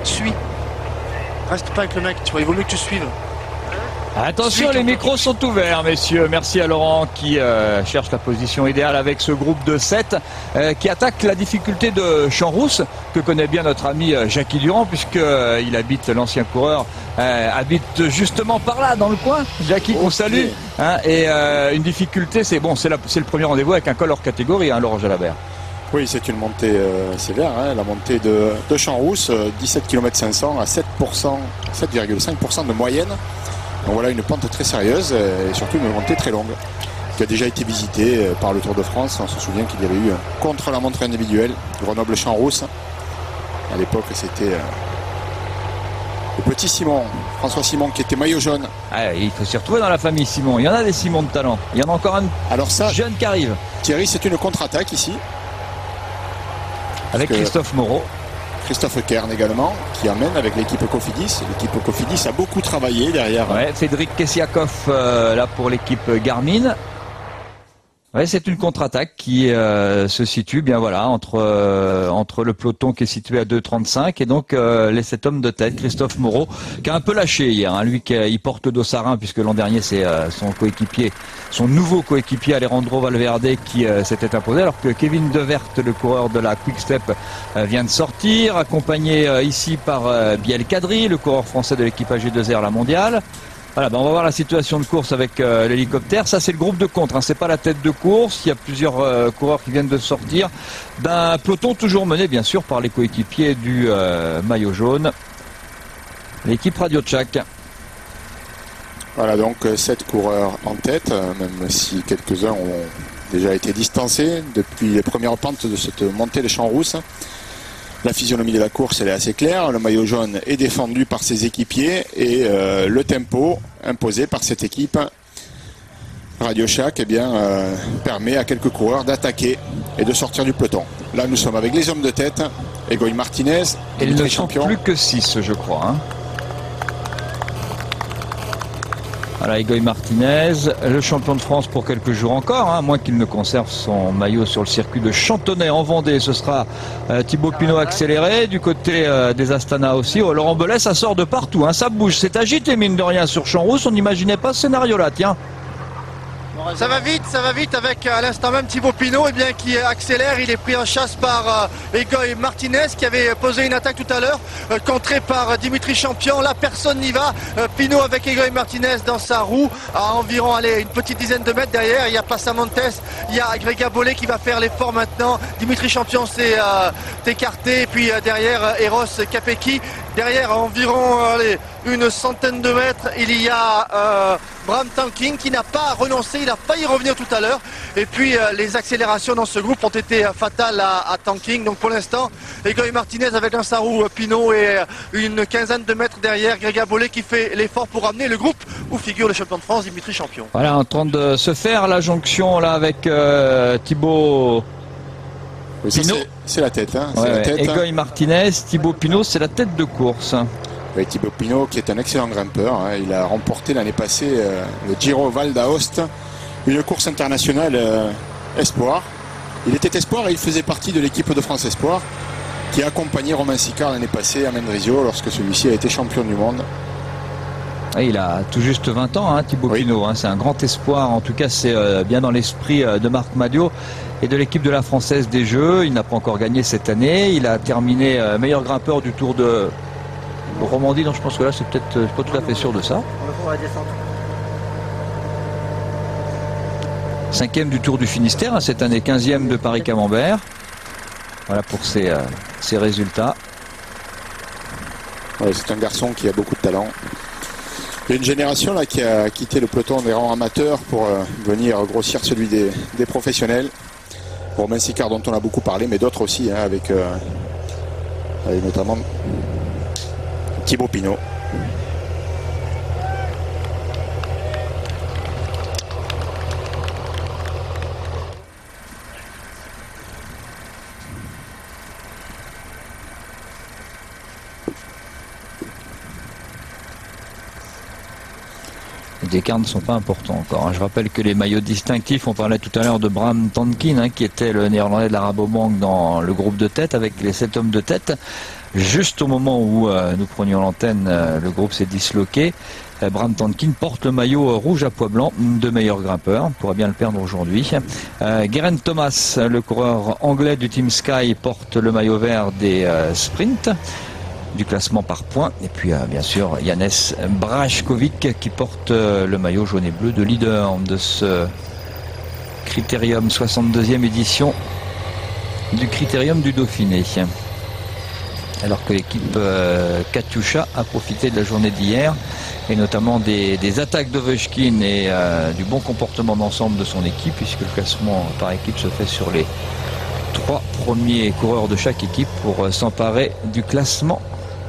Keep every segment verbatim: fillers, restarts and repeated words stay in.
suis. Reste pas avec le mec, tu vois, il vaut mieux que tu suives. Attention, les micros sont ouverts, messieurs. Merci à Laurent qui euh, cherche la position idéale avec ce groupe de sept euh, qui attaque la difficulté de Champs-Rousse, que connaît bien notre ami euh, Jackie Durand, puisqu'il euh, habite, l'ancien coureur, euh, habite justement par là, dans le coin. Jackie, qu'on salue. Hein, et euh, une difficulté, c'est bon, c'est le premier rendez-vous avec un col hors catégorie, hein, Laurent Jalabert. Oui, c'est une montée euh, sévère, hein, la montée de, de Champs-Rousse, euh, dix-sept kilomètres cinq cents à sept pour cent, sept virgule cinq pour cent de moyenne. Donc voilà une pente très sérieuse et surtout une montée très longue qui a déjà été visitée par le Tour de France. On se souvient qu'il y avait eu contre la montre individuelle Grenoble-Champs-Rousse. À l'époque, c'était euh, le petit Simon, François Simon, qui était maillot jaune. Ah, il faut s'y retrouver dans la famille Simon. Il y en a des Simons de talent. Il y en a encore un Alors ça, jeune qui arrive. Thierry, c'est une contre-attaque ici. Avec Christophe Moreau. Christophe Kern également, qui amène avec l'équipe Cofidis. L'équipe Cofidis a beaucoup travaillé derrière. Ouais, Cédric Kessiakov euh, là pour l'équipe Garmin. Ouais, c'est une contre-attaque qui euh, se situe bien voilà entre euh, entre le peloton qui est situé à deux trente-cinq et donc euh, les sept hommes de tête, Christophe Moreau qui a un peu lâché hier, hein, lui qui il porte le dos Sarin puisque l'an dernier c'est euh, son coéquipier, son nouveau coéquipier Alejandro Valverde qui euh, s'était imposé, alors que Kevin Devert, le coureur de la Quick Step, euh, vient de sortir, accompagné euh, ici par euh, Biel Kadri, le coureur français de l'équipe A G deux R la mondiale. Voilà, ben on va voir la situation de course avec euh, l'hélicoptère. Ça, c'est le groupe de contre, hein. C'est pas la tête de course. Il y a plusieurs euh, coureurs qui viennent de sortir d'un peloton toujours mené, bien sûr, par les coéquipiers du euh, maillot jaune, l'équipe Radio Tchak. Voilà, donc sept coureurs en tête, même si quelques-uns ont déjà été distancés depuis les premières pentes de cette montée des Champs-Rousses. La physionomie de la course, elle est assez claire. Le maillot jaune est défendu par ses équipiers et euh, le tempo imposé par cette équipe Radio Shack eh bien, euh, permet à quelques coureurs d'attaquer et de sortir du peloton. Là, nous sommes avec les hommes de tête, Egoy Martinez, et ils ne sont champion. Plus que six, je crois. Hein. Voilà, Egoy Martinez, le champion de France pour quelques jours encore, hein, à moins qu'il ne conserve son maillot sur le circuit de Chantonnay en Vendée. Ce sera euh, Thibaut Pinot accéléré, du côté euh, des Astana aussi. Oh, Laurent Belay, ça sort de partout, hein, ça bouge, c'est agité mine de rien sur Champs-Rousse, on n'imaginait pas ce scénario-là, tiens. Ça va vite, ça va vite avec à l'instant même Thibaut Pinot eh bien, qui accélère. Il est pris en chasse par euh, Egoy Martinez qui avait posé une attaque tout à l'heure, euh, contrée par euh, Dimitri Champion. Là, personne n'y va. Euh, Pinot avec Egoy Martinez dans sa roue à environ allez, une petite dizaine de mètres derrière. Il y a Passamontes, il y a Grega Bollet qui va faire l'effort maintenant. Dimitri Champion s'est euh, écarté. Et puis euh, derrière, euh, Eros Capecchi. Derrière, à environ allez, une centaine de mètres, il y a euh, Bram Tankink qui n'a pas renoncé, il a failli revenir tout à l'heure. Et puis euh, les accélérations dans ce groupe ont été euh, fatales à, à Tankink. Donc pour l'instant, Egoy Martinez avec un Sarou euh, Pinot et euh, une quinzaine de mètres derrière, Grega Bollet qui fait l'effort pour amener le groupe où figure le champion de France, Dimitri Champion. Voilà, en train de se faire la jonction là avec euh, Thibaut. Oui, ça, c'est la tête. Hein. Ouais, la tête. Egoy Martinez, Thibaut Pinot, c'est la tête de course. Oui, Thibaut Pinot qui est un excellent grimpeur. Hein. Il a remporté l'année passée euh, le Giro Val d'Aoste, une course internationale euh, Espoir. Il était Espoir et il faisait partie de l'équipe de France Espoir qui a accompagné Romain Sicard l'année passée à Mendrisio lorsque celui-ci a été champion du monde. Et il a tout juste vingt ans, hein, Thibaut oui. Pinot. Hein, c'est un grand espoir. En tout cas, c'est euh, bien dans l'esprit euh, de Marc Madiot et de l'équipe de la Française des Jeux. Il n'a pas encore gagné cette année. Il a terminé euh, meilleur grimpeur du Tour de Romandie. Donc je pense que là, c'est peut-être euh, pas tout à fait sûr de ça. Cinquième du Tour du Finistère hein, cette année, quinzième de Paris-Camembert. Voilà pour ses, euh, ses résultats. Ouais, c'est un garçon qui a beaucoup de talent. Il y a une génération là qui a quitté le peloton des rangs amateurs pour euh, venir grossir celui des, des professionnels. Romain Sicard dont on a beaucoup parlé, mais d'autres aussi, hein, avec, euh, avec notamment Thibaut Pinot. Les écarts ne sont pas importants encore. Hein. Je rappelle que les maillots distinctifs, on parlait tout à l'heure de Bram Tankyn, hein, qui était le néerlandais de la Rabobank dans le groupe de tête, avec les sept hommes de tête. Juste au moment où euh, nous prenions l'antenne, euh, le groupe s'est disloqué. Euh, Bram Tankyn porte le maillot euh, rouge à pois blanc de meilleur grimpeur. On pourra bien le perdre aujourd'hui. Euh, Geraint Thomas, le coureur anglais du Team Sky, porte le maillot vert des euh, sprints, du classement par points. Et puis euh, bien sûr Janez Brajkovic qui porte euh, le maillot jaune et bleu de leader de ce Critérium, soixante-deuxième édition du Critérium du Dauphiné. Alors que l'équipe euh, Katyusha a profité de la journée d'hier et notamment des, des attaques d'Ovechkin et euh, du bon comportement d'ensemble de son équipe, puisque le classement par équipe se fait sur les trois premiers coureurs de chaque équipe pour euh, s'emparer du classement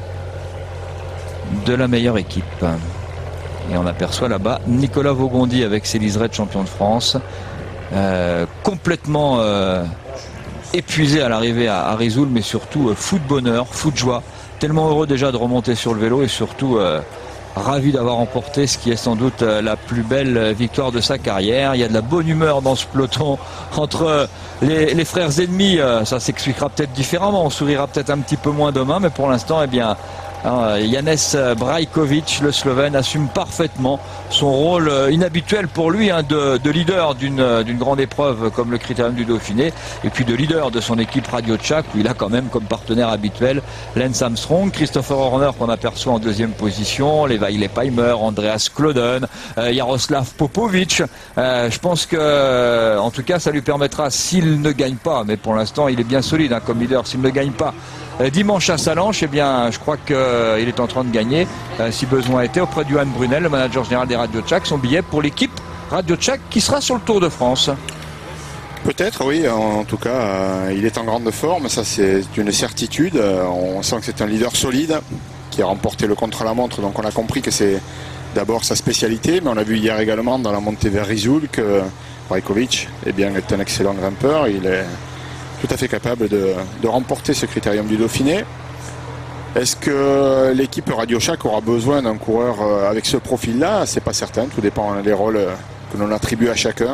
de la meilleure équipe. Et on aperçoit là-bas Nicolas Vaugondi avec ses liserets champion de France, euh, complètement euh, épuisé à l'arrivée à, à Risoul, mais surtout euh, fou de bonheur, fou de joie, tellement heureux déjà de remonter sur le vélo et surtout euh, ravi d'avoir remporté ce qui est sans doute euh, la plus belle victoire de sa carrière. Il y a de la bonne humeur dans ce peloton entre euh, les, les frères ennemis, euh, ça s'expliquera peut-être différemment, on sourira peut-être un petit peu moins demain, mais pour l'instant, eh bien, Janez Brajkovic, le Slovène, assume parfaitement son rôle inhabituel pour lui, hein, de, de leader d'une d'une grande épreuve comme le Critérium du Dauphiné, et puis de leader de son équipe Radio Tchak, où il a quand même comme partenaire habituel Lance Armstrong, Christopher Horner qu'on aperçoit en deuxième position, Levi Leipheimer, Andreas Klöden, euh, Jaroslav Popovic. Euh, je pense que, en tout cas, ça lui permettra, s'il ne gagne pas, mais pour l'instant il est bien solide, hein, comme leader, s'il ne gagne pas dimanche à Salanches, eh bien, je crois qu'il euh, est en train de gagner, euh, si besoin était, auprès du Johan Brunel, le manager général des Radio Tchak, son billet pour l'équipe Radio Tchak qui sera sur le Tour de France. Peut-être, oui. En tout cas, euh, il est en grande forme, ça c'est une certitude. Euh, on sent que c'est un leader solide qui a remporté le contre-la-montre, donc on a compris que c'est d'abord sa spécialité, mais on a vu hier également dans la montée vers Risoul que Brajkovic eh bien, est un excellent grimpeur. Il est tout à fait capable de, de remporter ce Critérium du Dauphiné. Est-ce que l'équipe Radio Tchak aura besoin d'un coureur avec ce profil-là? C'est pas certain, tout dépend des rôles que l'on attribue à chacun.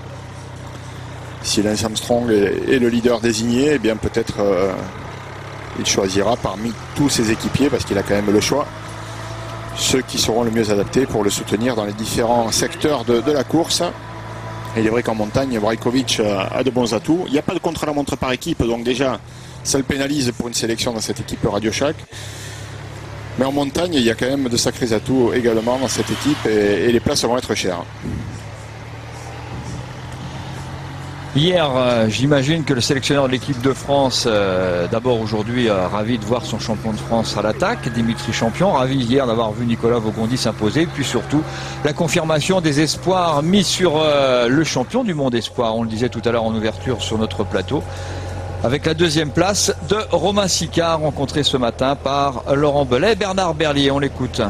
Si Lance Armstrong est, est le leader désigné, eh bien peut-être euh, il choisira parmi tous ses équipiers, parce qu'il a quand même le choix, ceux qui seront le mieux adaptés pour le soutenir dans les différents secteurs de, de la course. Et il est vrai qu'en montagne, Brajkovic a de bons atouts. Il n'y a pas de contre-la-montre par équipe, donc déjà, ça le pénalise pour une sélection dans cette équipe Radio Tchak. Mais en montagne, il y a quand même de sacrés atouts également dans cette équipe et, et les places vont être chères. Hier, euh, j'imagine que le sélectionneur de l'équipe de France, euh, d'abord aujourd'hui, euh, ravi de voir son champion de France à l'attaque, Dimitri Champion, ravi hier d'avoir vu Nicolas Vaugondi s'imposer, puis surtout la confirmation des espoirs mis sur euh, le champion du monde espoir, on le disait tout à l'heure en ouverture sur notre plateau, avec la deuxième place de Romain Sicard, rencontré ce matin par Laurent Belay. Bernard Berlier, on l'écoute.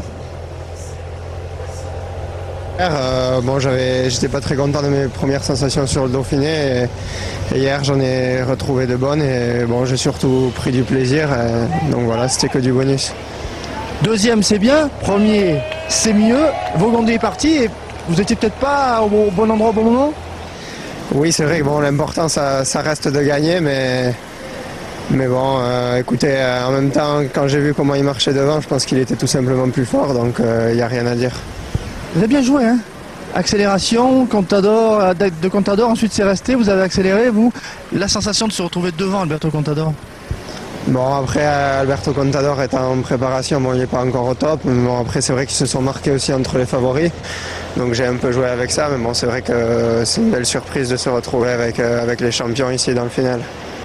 Euh, bon, j'avais, j'étais pas très content de mes premières sensations sur le Dauphiné et, et hier j'en ai retrouvé de bonnes et bon, j'ai surtout pris du plaisir et, donc voilà, c'était que du bonus. Deuxième c'est bien, premier c'est mieux, Vaugondi est parti et vous étiez peut-être pas au bon endroit au bon moment? Oui, c'est vrai que bon, l'important ça, ça reste de gagner, mais mais bon, euh, écoutez, euh, en même temps, quand j'ai vu comment il marchait devant, je pense qu'il était tout simplement plus fort, donc il euh, n'y a rien à dire. Vous avez bien joué, hein? Accélération, Contador, de Contador, ensuite c'est resté, vous avez accéléré, vous. La sensation de se retrouver devant Alberto Contador? Bon, après, Alberto Contador est en préparation, bon, il n'est pas encore au top, mais bon, après c'est vrai qu'ils se sont marqués aussi entre les favoris, donc j'ai un peu joué avec ça, mais bon, c'est vrai que c'est une belle surprise de se retrouver avec, euh, avec les champions ici dans le final.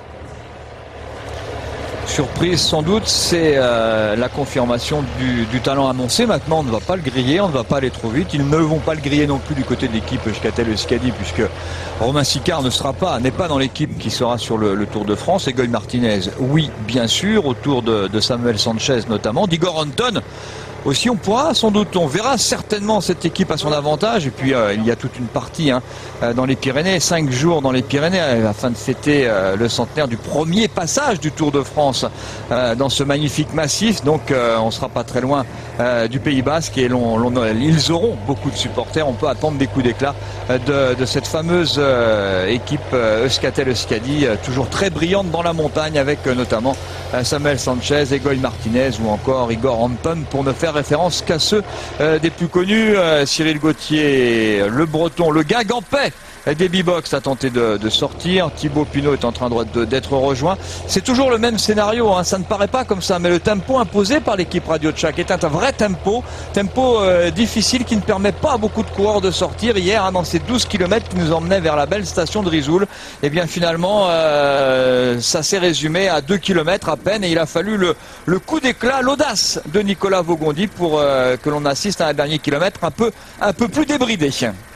Surprise sans doute, c'est euh, la confirmation du, du talent annoncé. Maintenant, on ne va pas le griller, on ne va pas aller trop vite. Ils ne vont pas le griller non plus du côté de l'équipe Euskatel-Euskadi, puisque Romain Sicard ne sera pas, n'est pas dans l'équipe qui sera sur le, le Tour de France. Egoy Martinez, oui, bien sûr, autour de, de Samuel Sanchez notamment. D'Igor Anton aussi. On pourra sans doute, on verra certainement cette équipe à son avantage. Et puis euh, il y a toute une partie hein, dans les Pyrénées, cinq jours dans les Pyrénées, afin de fêter euh, le centenaire du premier passage du Tour de France euh, dans ce magnifique massif. Donc euh, on sera pas très loin euh, du Pays Basque et l'on, l'on, ils auront beaucoup de supporters. On peut attendre des coups d'éclat de, de cette fameuse euh, équipe euh, Euskaltel-Euskadi, euh, toujours très brillante dans la montagne, avec euh, notamment euh, Samuel Sanchez, Egoy Martinez ou encore Igor Anton, pour ne faire référence qu'à ceux euh, des plus connus. euh, Cyril Gauthier, le Breton, le Guingampais des B-Box a tenté de, de sortir. Thibaut Pinot est en train de, d'être rejoint. C'est toujours le même scénario, hein. Ça ne paraît pas comme ça, mais le tempo imposé par l'équipe Radio Tchak est un, un vrai tempo, tempo euh, difficile qui ne permet pas à beaucoup de coureurs de sortir. Hier, hein, dans ces douze kilomètres qui nous emmenaient vers la belle station de Risoul, et bien finalement, euh, ça s'est résumé à deux kilomètres à peine, et il a fallu le, le coup d'éclat, l'audace de Nicolas Vaugondi pour euh, que l'on assiste à un dernier kilomètre un peu, un peu plus débridé.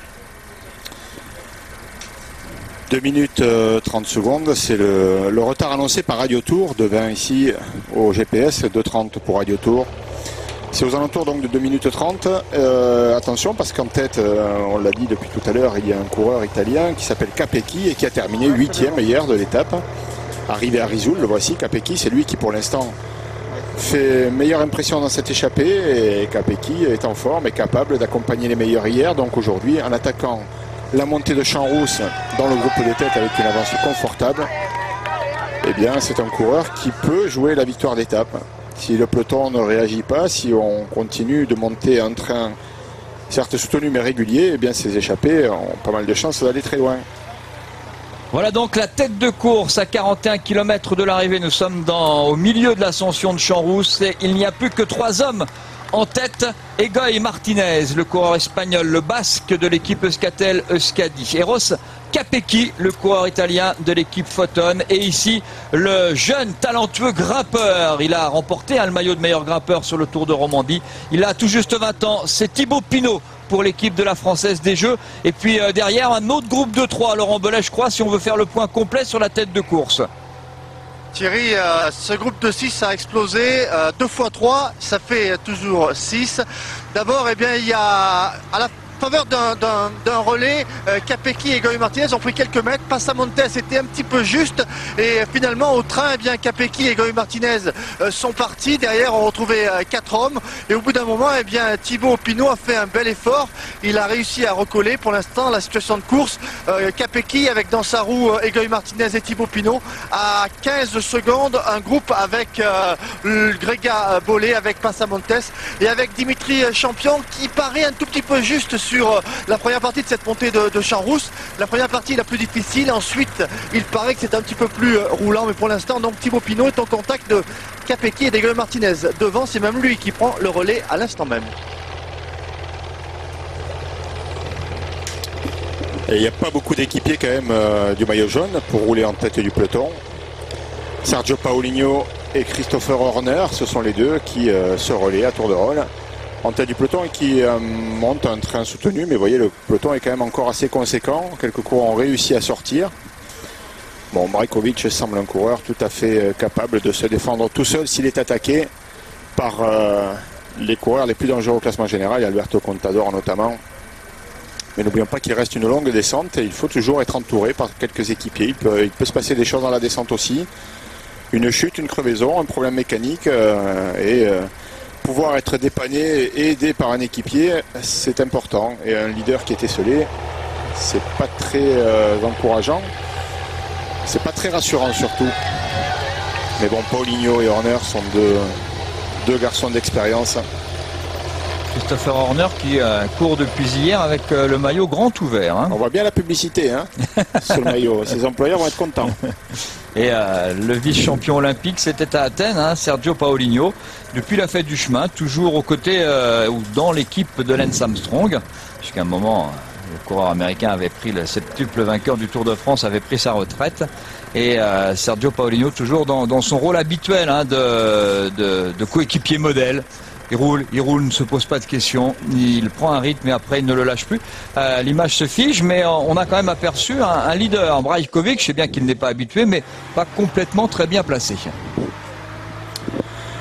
deux minutes trente secondes, c'est le, le retard annoncé par Radio Tour, de vingt ici au G P S, deux trente pour Radio Tour. C'est aux alentours donc de deux minutes trente. Euh, attention parce qu'en tête, euh, on l'a dit depuis tout à l'heure, il y a un coureur italien qui s'appelle Capecchi et qui a terminé huitième hier de l'étape. Arrivé à Risoul, le voici, Capecchi, c'est lui qui pour l'instant fait meilleure impression dans cette échappée, et Capecchi est en forme et capable d'accompagner les meilleurs hier. Donc aujourd'hui, en attaquant la montée de Champs-Rousse dans le groupe de tête avec une avance confortable, eh bien c'est un coureur qui peut jouer la victoire d'étape. Si le peloton ne réagit pas, si on continue de monter un train certes soutenu mais régulier, eh bien ces échappées ont pas mal de chances d'aller très loin. Voilà donc la tête de course à quarante et un kilomètres de l'arrivée. Nous sommes dans, au milieu de l'ascension de Champs-Rousse et il n'y a plus que trois hommes en tête. Egoy Martinez, le coureur espagnol, le basque de l'équipe Euskaltel-Euskadi. Eros Capecchi, le coureur italien de l'équipe Photon. Et ici, le jeune, talentueux grimpeur. Il a remporté hein, le maillot de meilleur grimpeur sur le Tour de Romandie. Il a tout juste vingt ans. C'est Thibaut Pinot pour l'équipe de la Française des Jeux. Et puis euh, derrière, un autre groupe de trois. Laurent Bellet, je crois, si on veut faire le point complet sur la tête de course. Thierry, euh, ce groupe de six a explosé, euh, deux fois trois, ça fait toujours six. D'abord, eh bien, il y a à la faveur d'un, d'un, d'un relais, euh, Capecchi et Egoy Martinez ont pris quelques mètres. Passamontes était un petit peu juste et finalement au train, eh bien, Capecchi et Egoy Martinez euh, sont partis. Derrière, on retrouvait euh, quatre hommes et au bout d'un moment, eh bien, Thibaut Pinot a fait un bel effort. Il a réussi à recoller. Pour l'instant, la situation de course, euh, Capecchi avec dans sa roue euh, Egoy Martinez et Thibaut Pinot à quinze secondes, un groupe avec euh, le Grega Bollet, avec Passamontes et avec Dimitri Champion qui paraît un tout petit peu juste sur la première partie de cette montée de, de Champs-Rousse. La première partie est la plus difficile, ensuite il paraît que c'est un petit peu plus roulant, mais pour l'instant donc Thibaut Pinot est en contact de Capecchi et d'Egoy Martinez. Devant, c'est même lui qui prend le relais à l'instant même. Et il n'y a pas beaucoup d'équipiers quand même euh, du maillot jaune pour rouler en tête du peloton. Sergio Paulinho et Christopher Horner, ce sont les deux qui euh, se relaient à tour de rôle en tête du peloton et qui euh, montent un train soutenu. Mais vous voyez, le peloton est quand même encore assez conséquent. Quelques coureurs ont réussi à sortir. Bon, Brajkovic semble un coureur tout à fait euh, capable de se défendre tout seul s'il est attaqué par euh, les coureurs les plus dangereux au classement général, Alberto Contador notamment. Mais n'oublions pas qu'il reste une longue descente et il faut toujours être entouré par quelques équipiers. Il peut, il peut se passer des choses dans la descente aussi. Une chute, une crevaison, un problème mécanique euh, et euh, pouvoir être dépanné et aidé par un équipier, c'est important. Et un leader qui est esselé, c'est pas très euh, encourageant. C'est pas très rassurant surtout. Mais bon, Paulinho et Horner sont deux, deux garçons d'expérience. Christopher Horner qui euh, court depuis hier avec euh, le maillot grand ouvert. Hein. On voit bien la publicité hein, sur le maillot. Ses employeurs vont être contents. Et euh, le vice-champion olympique, c'était à Athènes, hein, Sergio Paulinho, depuis la fête du chemin, toujours aux côtés euh, ou dans l'équipe de Lance Armstrong, jusqu'à un moment, le coureur américain avait pris, le septuple vainqueur du Tour de France, avait pris sa retraite. Et euh, Sergio Paulinho toujours dans, dans son rôle habituel hein, de, de, de coéquipier modèle. Il roule, il roule, ne se pose pas de questions, il prend un rythme et après il ne le lâche plus. Euh, l'image se fige, mais on a quand même aperçu un, un leader, Brajkovic, je sais bien qu'il n'est pas habitué, mais pas complètement très bien placé.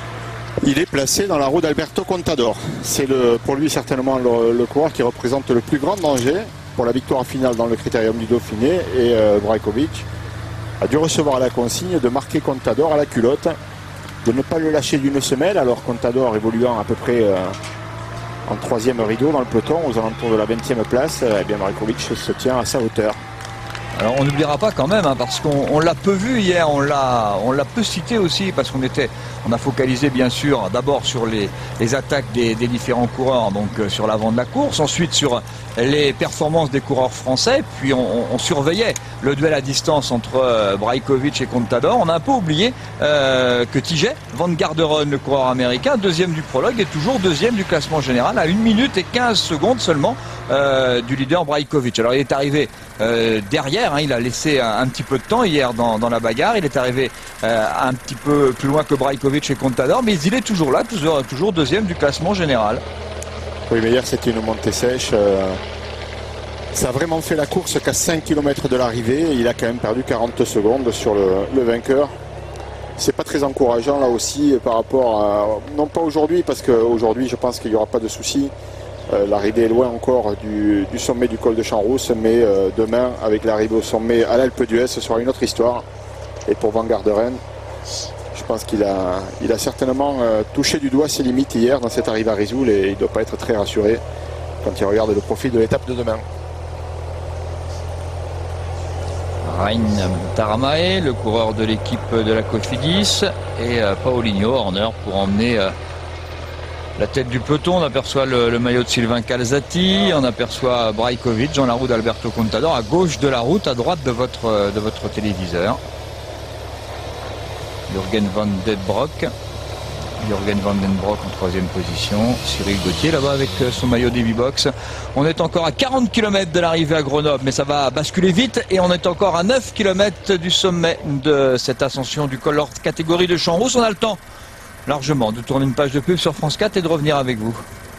Il est placé dans la roue d'Alberto Contador. C'est pour lui certainement le, le coureur qui représente le plus grand danger pour la victoire finale dans le Critérium du Dauphiné. Et euh, Brajkovic a dû recevoir la consigne de marquer Contador à la culotte, de ne pas le lâcher d'une semelle, alors Contador évoluant à peu près euh, en troisième rideau dans le peloton, aux alentours de la vingtième place. Eh bien Brajkovic se tient à sa hauteur. Alors on n'oubliera pas quand même, hein, parce qu'on l'a peu vu hier, on l'a on l'a peu cité aussi, parce qu'on était, on a focalisé bien sûr d'abord sur les, les attaques des, des différents coureurs, donc euh, sur l'avant de la course, ensuite sur les performances des coureurs français, puis on, on, on surveillait le duel à distance entre euh, Brajkovic et Contador. On a un peu oublié euh, que Tijay Van Garderen, le coureur américain, deuxième du prologue, est toujours deuxième du classement général à une minute et quinze secondes seulement euh, du leader Brajkovic. Alors il est arrivé euh, derrière, hein, il a laissé un, un petit peu de temps hier dans, dans la bagarre, il est arrivé euh, un petit peu plus loin que Brajkovic et Contador, mais il est toujours là, toujours, toujours deuxième du classement général. Oui, mais hier c'était une montée sèche. Euh, ça a vraiment fait la course qu'à cinq kilomètres de l'arrivée, il a quand même perdu quarante secondes sur le, le vainqueur. C'est pas très encourageant là aussi par rapport à... Non pas aujourd'hui, parce qu'aujourd'hui je pense qu'il n'y aura pas de souci. Euh, l'arrivée est loin encore du, du sommet du col de Champs-Rousses, mais euh, demain, avec l'arrivée au sommet à l'Alpe d'Huez, ce sera une autre histoire. Et pour Van Garderen, je pense qu'il a, il a certainement euh, touché du doigt ses limites hier dans cette arrivée à Risoul, et il ne doit pas être très rassuré quand il regarde le profil de l'étape de demain. Rein Taramae, le coureur de l'équipe de la Cofidis, et euh, Paulinho Horner pour emmener euh, la tête du peloton. On aperçoit le, le maillot de Sylvain Calzati, on aperçoit Brajkovic dans la roue d'Alberto Contador, à gauche de la route, à droite de votre, de votre téléviseur. Jürgen van den Broek, Jürgen van den Broek en troisième position, Cyril Gauthier là-bas avec son maillot d'Heavy Box. On est encore à quarante kilomètres de l'arrivée à Grenoble, mais ça va basculer vite, et on est encore à neuf kilomètres du sommet de cette ascension du col hors catégorie de Champs-Rousses. On a le temps largement de tourner une page de pub sur France quatre et de revenir avec vous.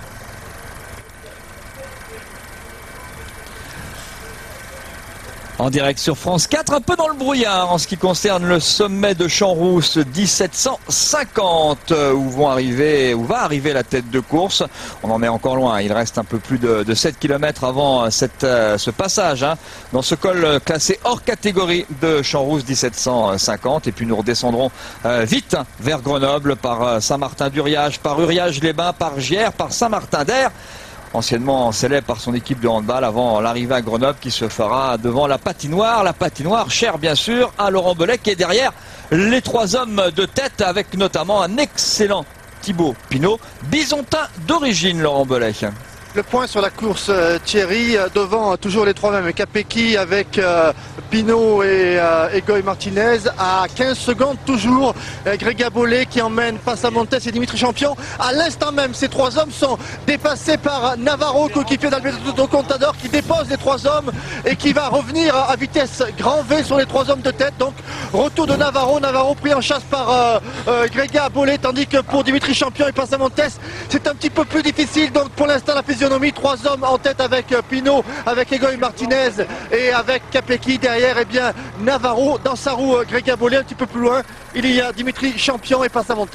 En direct sur France quatre, un peu dans le brouillard en ce qui concerne le sommet de Champs-Rousses dix-sept cent cinquante, où vont arriver, où va arriver la tête de course. On en est encore loin, il reste un peu plus de, de sept kilomètres avant cette, euh, ce passage hein, dans ce col classé hors catégorie de Champs-Rousses dix-sept cent cinquante. Et puis nous redescendrons euh, vite hein, vers Grenoble par euh, Saint-Martin-d'Uriage, par Uriage-les-Bains, par Gières, par Saint-Martin-d'Air, anciennement célèbre par son équipe de handball, avant l'arrivée à Grenoble qui se fera devant la patinoire. La patinoire chère bien sûr à Laurent Belay, qui est derrière les trois hommes de tête, avec notamment un excellent Thibaut Pinot, bisontin d'origine Laurent Belay. Le point sur la course, euh, Thierry, euh, devant euh, toujours les trois mêmes, Capecchi avec euh, Pinot et, euh, et Goy Martinez, à quinze secondes toujours, euh, Grega Bollet qui emmène Passamontes et Dimitri Champion. À l'instant même, ces trois hommes sont dépassés par Navarro, coéquipier d'Alberto Contador, qui dépose les trois hommes et qui va revenir à vitesse grand V sur les trois hommes de tête. Donc retour de Navarro, Navarro pris en chasse par euh, euh, Grega Bollet, tandis que pour Dimitri Champion et Passamontes, c'est un petit peu plus difficile. Donc pour l'instant, la physionomie, trois hommes en tête avec Pinot, avec Egoy Martinez et avec Capecchi. Derrière, eh bien, Navarro dans sa roue, Grega Bollet. Un petit peu plus loin, il y a Dimitri Champion et Passamontes.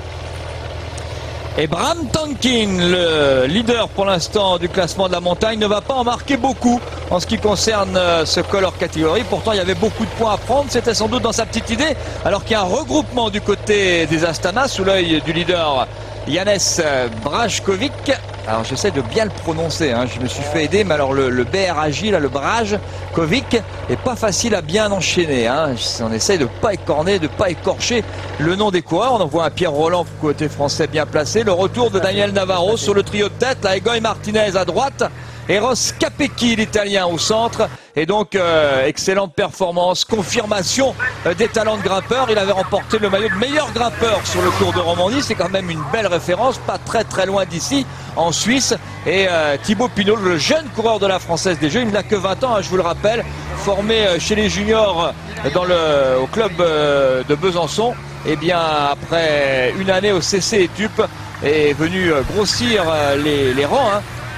Et Bram Tankин, le leader pour l'instant du classement de la montagne, ne va pas en marquer beaucoup en ce qui concerne ce col hors catégorie. Pourtant, il y avait beaucoup de points à prendre. C'était sans doute dans sa petite idée, alors qu'il y a un regroupement du côté des Astana sous l'œil du leader Janez Brajkovic. Alors j'essaie de bien le prononcer, hein. Je me suis fait aider, mais alors le, le B R A J, là, le Brajkovic, est pas facile à bien enchaîner, hein. On essaie de pas écorner, de pas écorcher le nom des coureurs. On en voit un Pierre Roland côté français bien placé. Le retour de Daniel Navarro sur le trio de tête, là, Egoy Martinez à droite, Eros Capecchi, l'italien, au centre. Et donc, euh, excellente performance, confirmation euh, des talents de grimpeur. Il avait remporté le maillot de meilleur grimpeur sur le Tour de Romandie. C'est quand même une belle référence, pas très très loin d'ici, en Suisse. Et euh, Thibaut Pinot, le jeune coureur de la Française des Jeux, il n'a que vingt ans, hein, je vous le rappelle, formé euh, chez les juniors euh, dans le, au club euh, de Besançon. Et bien, après une année au C C Etup, est venu euh, grossir euh, les, les rangs, hein,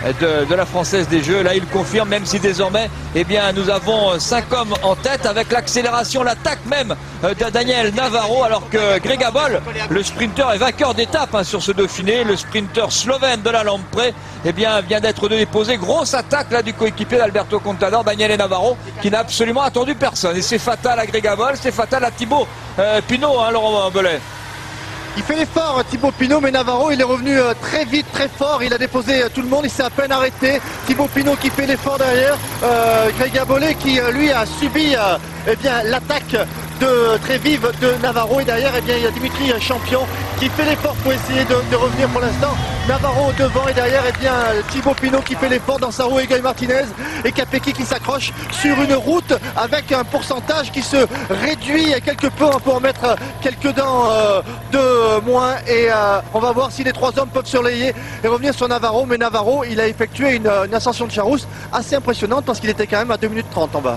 de, de la Française des Jeux. Là, il confirme, même si désormais, eh bien, nous avons cinq hommes en tête avec l'accélération, l'attaque même de Daniel Navarro, alors que Gregabol, le sprinter, est vainqueur d'étape hein, sur ce Dauphiné. Le sprinter slovène de la Lampre, eh bien, vient d'être déposé. Grosse attaque là du coéquipier d'Alberto Contador, Daniel Navarro, qui n'a absolument attendu personne. Et c'est fatal à Gregabol, c'est fatal à Thibaut euh, Pinot, hein, Laurent Belay. Il fait l'effort Thibaut Pinot, mais Navarro il est revenu euh, très vite, très fort, il a déposé euh, tout le monde, il s'est à peine arrêté. Thibaut Pinot qui fait l'effort derrière, euh, Gregabolé qui euh, lui a subi euh, eh bien, l'attaque de, très vive de Navarro, et derrière eh bien, il y a Dimitri Champion qui fait l'effort pour essayer de, de revenir pour l'instant. Navarro devant, et derrière eh bien, Thibaut Pinot qui fait l'effort dans sa roue, et Guy Martinez et Capecchi qui s'accroche sur une route avec un pourcentage qui se réduit quelque peu, on peut en mettre quelques dents euh, de moins, et euh, on va voir si les trois hommes peuvent surveiller et revenir sur Navarro. Mais Navarro il a effectué une, une ascension de Charousse assez impressionnante parce qu'il était quand même à deux minutes trente en bas.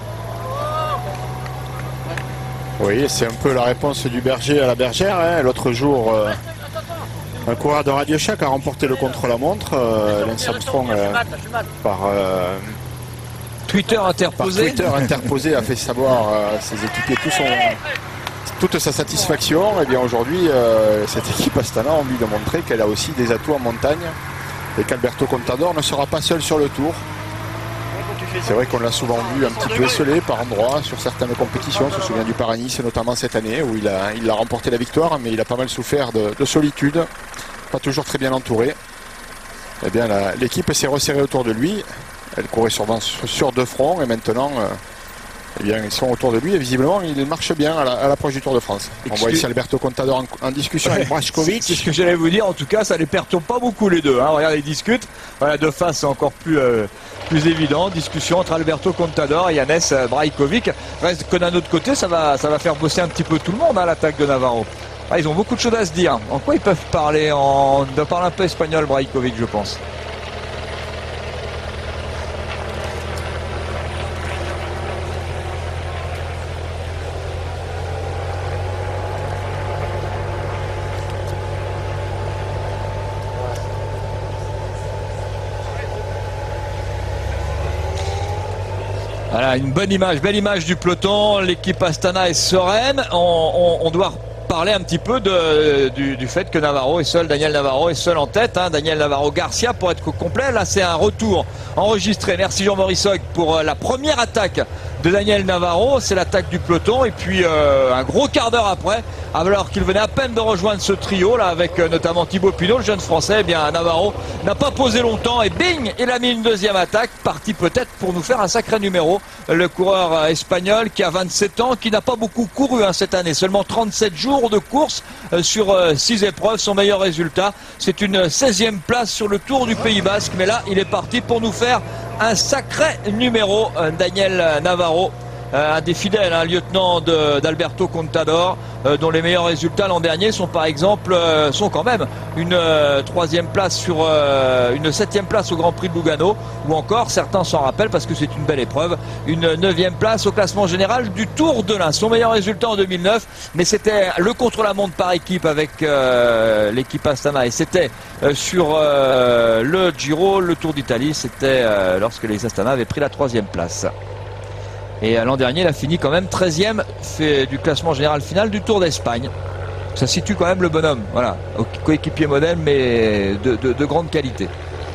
Oui, c'est un peu la réponse du berger à la bergère. Hein. L'autre jour, euh, un coureur de Radio Shack a remporté le contre-la-montre. Euh, Lance Armstrong, euh, par, euh, Twitter interposé. par Twitter interposé, a fait savoir à ses équipiers tout son, toute sa satisfaction. Et bien aujourd'hui, euh, cette équipe Astana a envie de montrer qu'elle a aussi des atouts en montagne et qu'Alberto Contador ne sera pas seul sur le tour. C'est vrai qu'on l'a souvent vu un petit peu esselé par endroits sur certaines compétitions. On se souvient du Paris-Nice notamment cette année où il a, il a remporté la victoire, mais il a pas mal souffert de, de solitude, pas toujours très bien entouré. Eh bien l'équipe s'est resserrée autour de lui, elle courait sur, sur deux fronts, et maintenant euh, eh bien, ils sont autour de lui et visiblement il marche bien à l'approche du Tour de France. Excuse... On voit ici Alberto Contador en, en discussion ouais, avec Brajkovic. C'est ce que j'allais vous dire, en tout cas ça les perturbe pas beaucoup les deux. Hein. Regardez, ils discutent. Voilà, de face c'est encore plus, euh, plus évident. Discussion entre Alberto Contador et Janez Brajkovic. Reste que d'un autre côté, ça va, ça va faire bosser un petit peu tout le monde à hein, l'attaque de Navarro. Ah, ils ont beaucoup de choses à se dire. En quoi ils peuvent parler en... de parler un peu espagnol, Brajkovic, je pense. Voilà, une bonne image, belle image du peloton. L'équipe Astana est sereine. On, on, on doit parler un petit peu de, du, du fait que Navarro est seul, Daniel Navarro est seul en tête. Hein. Daniel Navarro Garcia pour être complet. Là, c'est un retour enregistré. Merci Jean-Maurice Hogg pour la première attaque de Daniel Navarro. C'est l'attaque du peloton. Et puis euh, un gros quart d'heure après, alors qu'il venait à peine de rejoindre ce trio là avec euh, notamment Thibaut Pinot, le jeune français, eh bien Navarro n'a pas posé longtemps et bing, il a mis une deuxième attaque, parti peut-être pour nous faire un sacré numéro. Le coureur euh, espagnol qui a vingt-sept ans, qui n'a pas beaucoup couru hein, cette année, seulement trente-sept jours de course euh, sur euh, six épreuves. Son meilleur résultat, c'est une seizième place sur le Tour du Pays Basque, mais là il est parti pour nous faire un sacré numéro. euh, Daniel Navarro, un des fidèles, un lieutenant d'Alberto Contador, euh, dont les meilleurs résultats l'an dernier sont par exemple, euh, sont quand même une euh, troisième place sur euh, une septième place au Grand Prix de Lugano, ou encore, certains s'en rappellent parce que c'est une belle épreuve, une neuvième place au classement général du Tour de l'Ain. Son meilleur résultat en deux mille neuf, mais c'était le contre-la-montre par équipe avec euh, l'équipe Astana, et c'était euh, sur euh, le Giro, le Tour d'Italie, c'était euh, lorsque les Astana avaient pris la troisième place. Et l'an dernier, il a fini quand même treizième fait du classement général final du Tour d'Espagne. Ça situe quand même le bonhomme, voilà, coéquipier modèle, mais de, de, de grande qualité.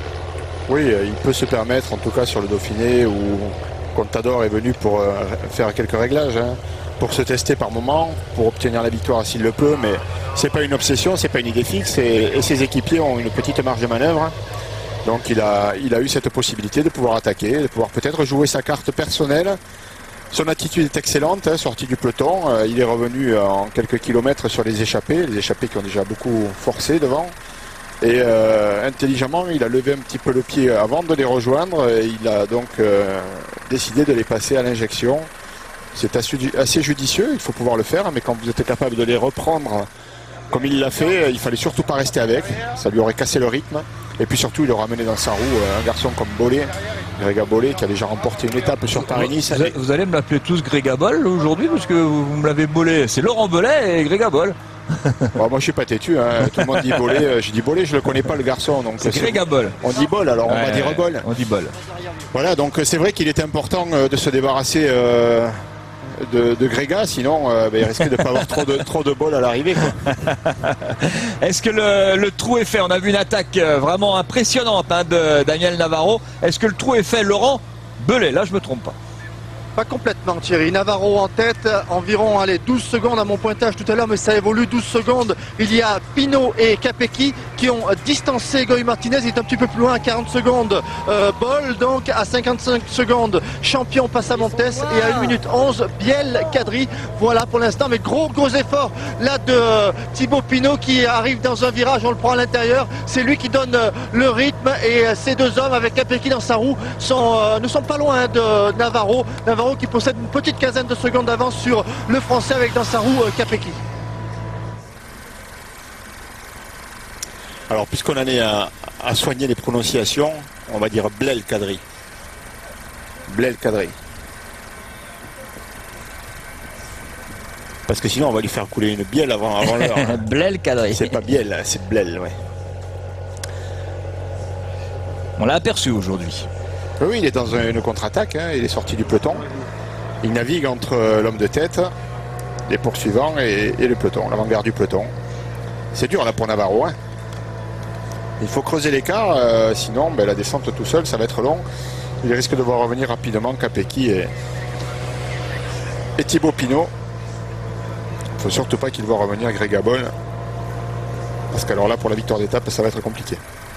Oui, il peut se permettre, en tout cas sur le Dauphiné, où Contador est venu pour faire quelques réglages, hein, pour se tester par moment, pour obtenir la victoire s'il le peut, mais c'est pas une obsession, c'est pas une idée fixe, et, et ses équipiers ont une petite marge de manœuvre. Donc il a, il a eu cette possibilité de pouvoir attaquer, de pouvoir peut-être jouer sa carte personnelle. Son attitude est excellente, hein, sorti du peloton. Euh, il est revenu euh, en quelques kilomètres sur les échappées, les échappées qui ont déjà beaucoup forcé devant. Et euh, intelligemment, il a levé un petit peu le pied avant de les rejoindre. Et il a donc euh, décidé de les passer à l'injection. C'est assez judicieux, il faut pouvoir le faire, mais quand vous êtes capable de les reprendre comme il l'a fait, il fallait surtout pas rester avec. Ça lui aurait cassé le rythme. Et puis surtout, il aura amené dans sa roue un garçon comme Bolé, Gregabol, qui a déjà remporté une étape sur Paris-Nice. Vous, vous allez me l'appeler tous Gregabol aujourd'hui, parce que vous me l'avez bolé. C'est Laurent Belay et Gregabol. Bon, moi je suis pas têtu, hein. Tout le monde dit Bollé, je dis Bollé, je le connais pas le garçon. C'est Grega Boll. On dit Boll, alors ouais, on va dire Boll. On dit Boll. Voilà, donc c'est vrai qu'il était important de se débarrasser euh, de, de Grega, sinon euh, bah, il risquait de ne pas avoir trop de, trop de bol à l'arrivée. Est-ce que le, le trou est fait? On a vu une attaque vraiment impressionnante hein, de Daniel Navarro. Est-ce que le trou est fait, Laurent Belay? Là, je me trompe pas. Pas complètement, Thierry. Navarro en tête, environ allez, douze secondes à mon pointage tout à l'heure, mais ça évolue douze secondes. Il y a Pinot et Capecchi qui ont distancé Goy Martinez. Il est un petit peu plus loin à quarante secondes. Euh, Boll, donc à cinquante-cinq secondes. Champion Passamontes et à une minute onze, Biel Kadri. Voilà pour l'instant, mais gros, gros effort là de euh, Thibaut Pinot qui arrive dans un virage. On le prend à l'intérieur. C'est lui qui donne euh, le rythme et euh, ces deux hommes avec Capecchi dans sa roue sont, euh, ne sont pas loin de Navarro. Navarro qui possède une petite quinzaine de secondes d'avance sur le Français avec dans sa roue euh, Capecchi. Alors puisqu'on en est à, à soigner les prononciations, on va dire Blel Kadri. Blel Kadri. Parce que sinon on va lui faire couler une bielle avant, avant l'heure. Hein. Blel Kadri. C'est pas bielle, c'est Blel, ouais. On l'a aperçu aujourd'hui. Oui, il est dans une contre-attaque, hein. Il est sorti du peloton. Il navigue entre l'homme de tête, les poursuivants et, et le peloton, l'avant-garde du peloton. C'est dur là pour Navarro. Hein. Il faut creuser l'écart, euh, sinon ben, la descente tout seul, ça va être long. Il risque de voir revenir rapidement Capecchi et, et Thibaut Pinot. Il ne faut surtout pas qu'il voit revenir Grega Boll. Parce qu'alors là, pour la victoire d'étape, ça va être compliqué.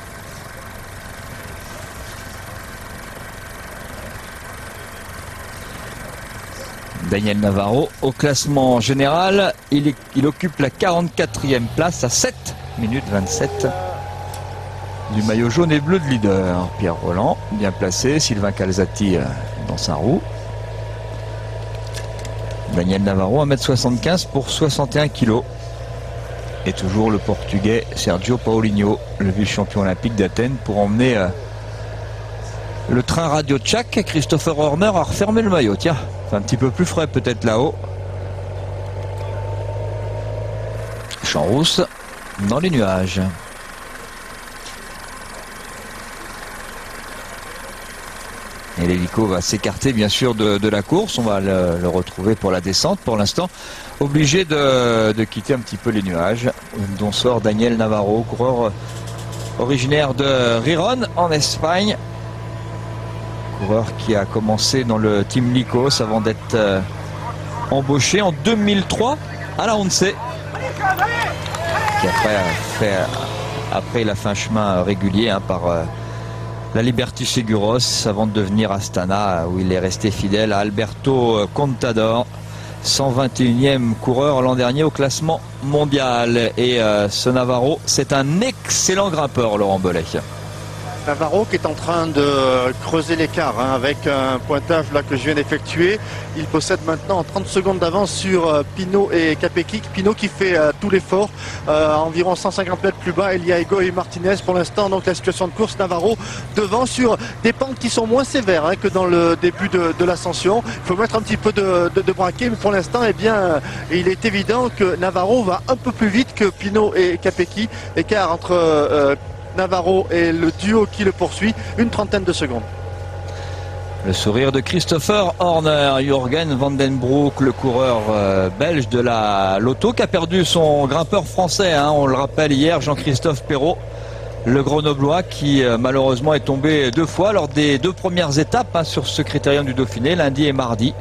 Daniel Navarro, au classement général, il, est, il occupe la quarante-quatrième place à sept minutes vingt-sept du maillot jaune et bleu de leader. Pierre Rolland, bien placé, Sylvain Calzati dans sa roue. Daniel Navarro, un mètre soixante-quinze pour soixante et un kilos. Et toujours le Portugais Sergio Paulinho, le vice-champion olympique d'Athènes, pour emmener euh, le train Radio Tchak. Christopher Horner a refermé le maillot, tiens. Un petit peu plus frais peut-être là-haut. Champ rousse dans les nuages. Et l'hélico va s'écarter bien sûr de, de la course. On va le, le retrouver pour la descente. Pour l'instant, obligé de, de quitter un petit peu les nuages, dont sort Daniel Navarro, coureur originaire de Riron en Espagne. Coureur qui a commencé dans le team Lycos avant d'être euh, embauché en deux mille trois à la Once. Qui après, a fait, après il a fait un chemin régulier hein, par euh, la Liberty Seguros avant de devenir Astana où il est resté fidèle à Alberto Contador. cent vingt et unième coureur l'an dernier au classement mondial. Et euh, ce Navarro, c'est un excellent grimpeur, Laurent Belay. Navarro qui est en train de creuser l'écart hein, avec un pointage là que je viens d'effectuer. Il possède maintenant trente secondes d'avance sur euh, Pinot et Capecchi. Pinot qui fait euh, tout l'effort. Euh, à environ cent cinquante mètres plus bas, il y a Goy Martinez. Pour l'instant, donc la situation de course, Navarro devant sur des pentes qui sont moins sévères hein, que dans le début de, de l'ascension. Il faut mettre un petit peu de, de, de braquet, mais pour l'instant, eh bien, il est évident que Navarro va un peu plus vite que Pinot et Capecchi. Écart entre euh, Navarro et le duo qui le poursuit, une trentaine de secondes. Le sourire de Christopher Horner, Jürgen van den Broek, le coureur euh, belge de la Lotto, qui a perdu son grimpeur français, hein, on le rappelle hier, Jean-Christophe Perrault, le Grenoblois qui euh, malheureusement est tombé deux fois lors des deux premières étapes hein, sur ce critérium du Dauphiné, lundi et mardi.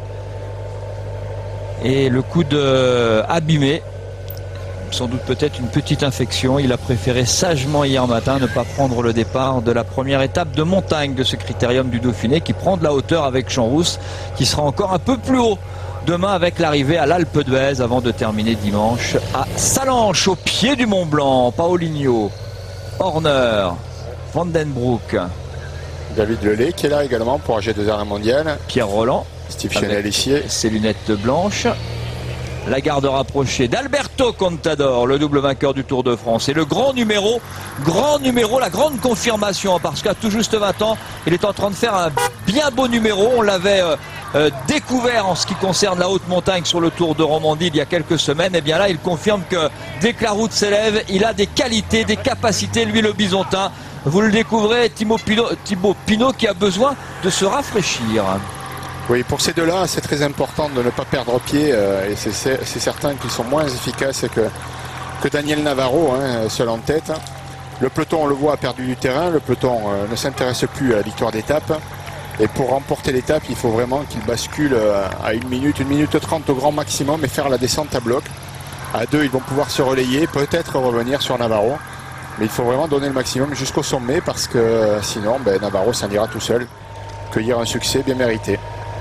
Et le coup de euh, abîmé. Sans doute peut-être une petite infection. Il a préféré sagement hier matin ne pas prendre le départ de la première étape de montagne de ce critérium du Dauphiné qui prend de la hauteur avec Champ Rousse qui sera encore un peu plus haut demain avec l'arrivée à l'Alpe d'Huez avant de terminer dimanche à Salanches au pied du Mont Blanc. Paulinho, Horner, Van den Broek. David Lelay qui est là également pour A G deux R mondial. Pierre Rolland. Steve Chanel ici. Ses lunettes blanches. la garde rapprochée d'Alberto Contador, le double vainqueur du Tour de France. Et le grand numéro, grand numéro, la grande confirmation, parce qu'à tout juste vingt ans, il est en train de faire un bien beau numéro. On l'avait euh, euh, découvert en ce qui concerne la haute montagne sur le Tour de Romandie il y a quelques semaines. Et bien là, il confirme que dès que la route s'élève, il a des qualités, des capacités, lui le bisontin. Vous le découvrez, Thibaut Pinot, Thibaut Pinot qui a besoin de se rafraîchir. Oui, pour ces deux-là, c'est très important de ne pas perdre pied euh, et c'est certain qu'ils sont moins efficaces que, que Daniel Navarro, hein, seul en tête. Le peloton, on le voit, a perdu du terrain. Le peloton euh, ne s'intéresse plus à la victoire d'étape. Et pour remporter l'étape, il faut vraiment qu'il bascule euh, à une minute, une minute trente au grand maximum et faire la descente à bloc. À deux, ils vont pouvoir se relayer, peut-être revenir sur Navarro. Mais il faut vraiment donner le maximum jusqu'au sommet parce que sinon, ben, Navarro s'en ira tout seul. Cueillir un succès bien mérité.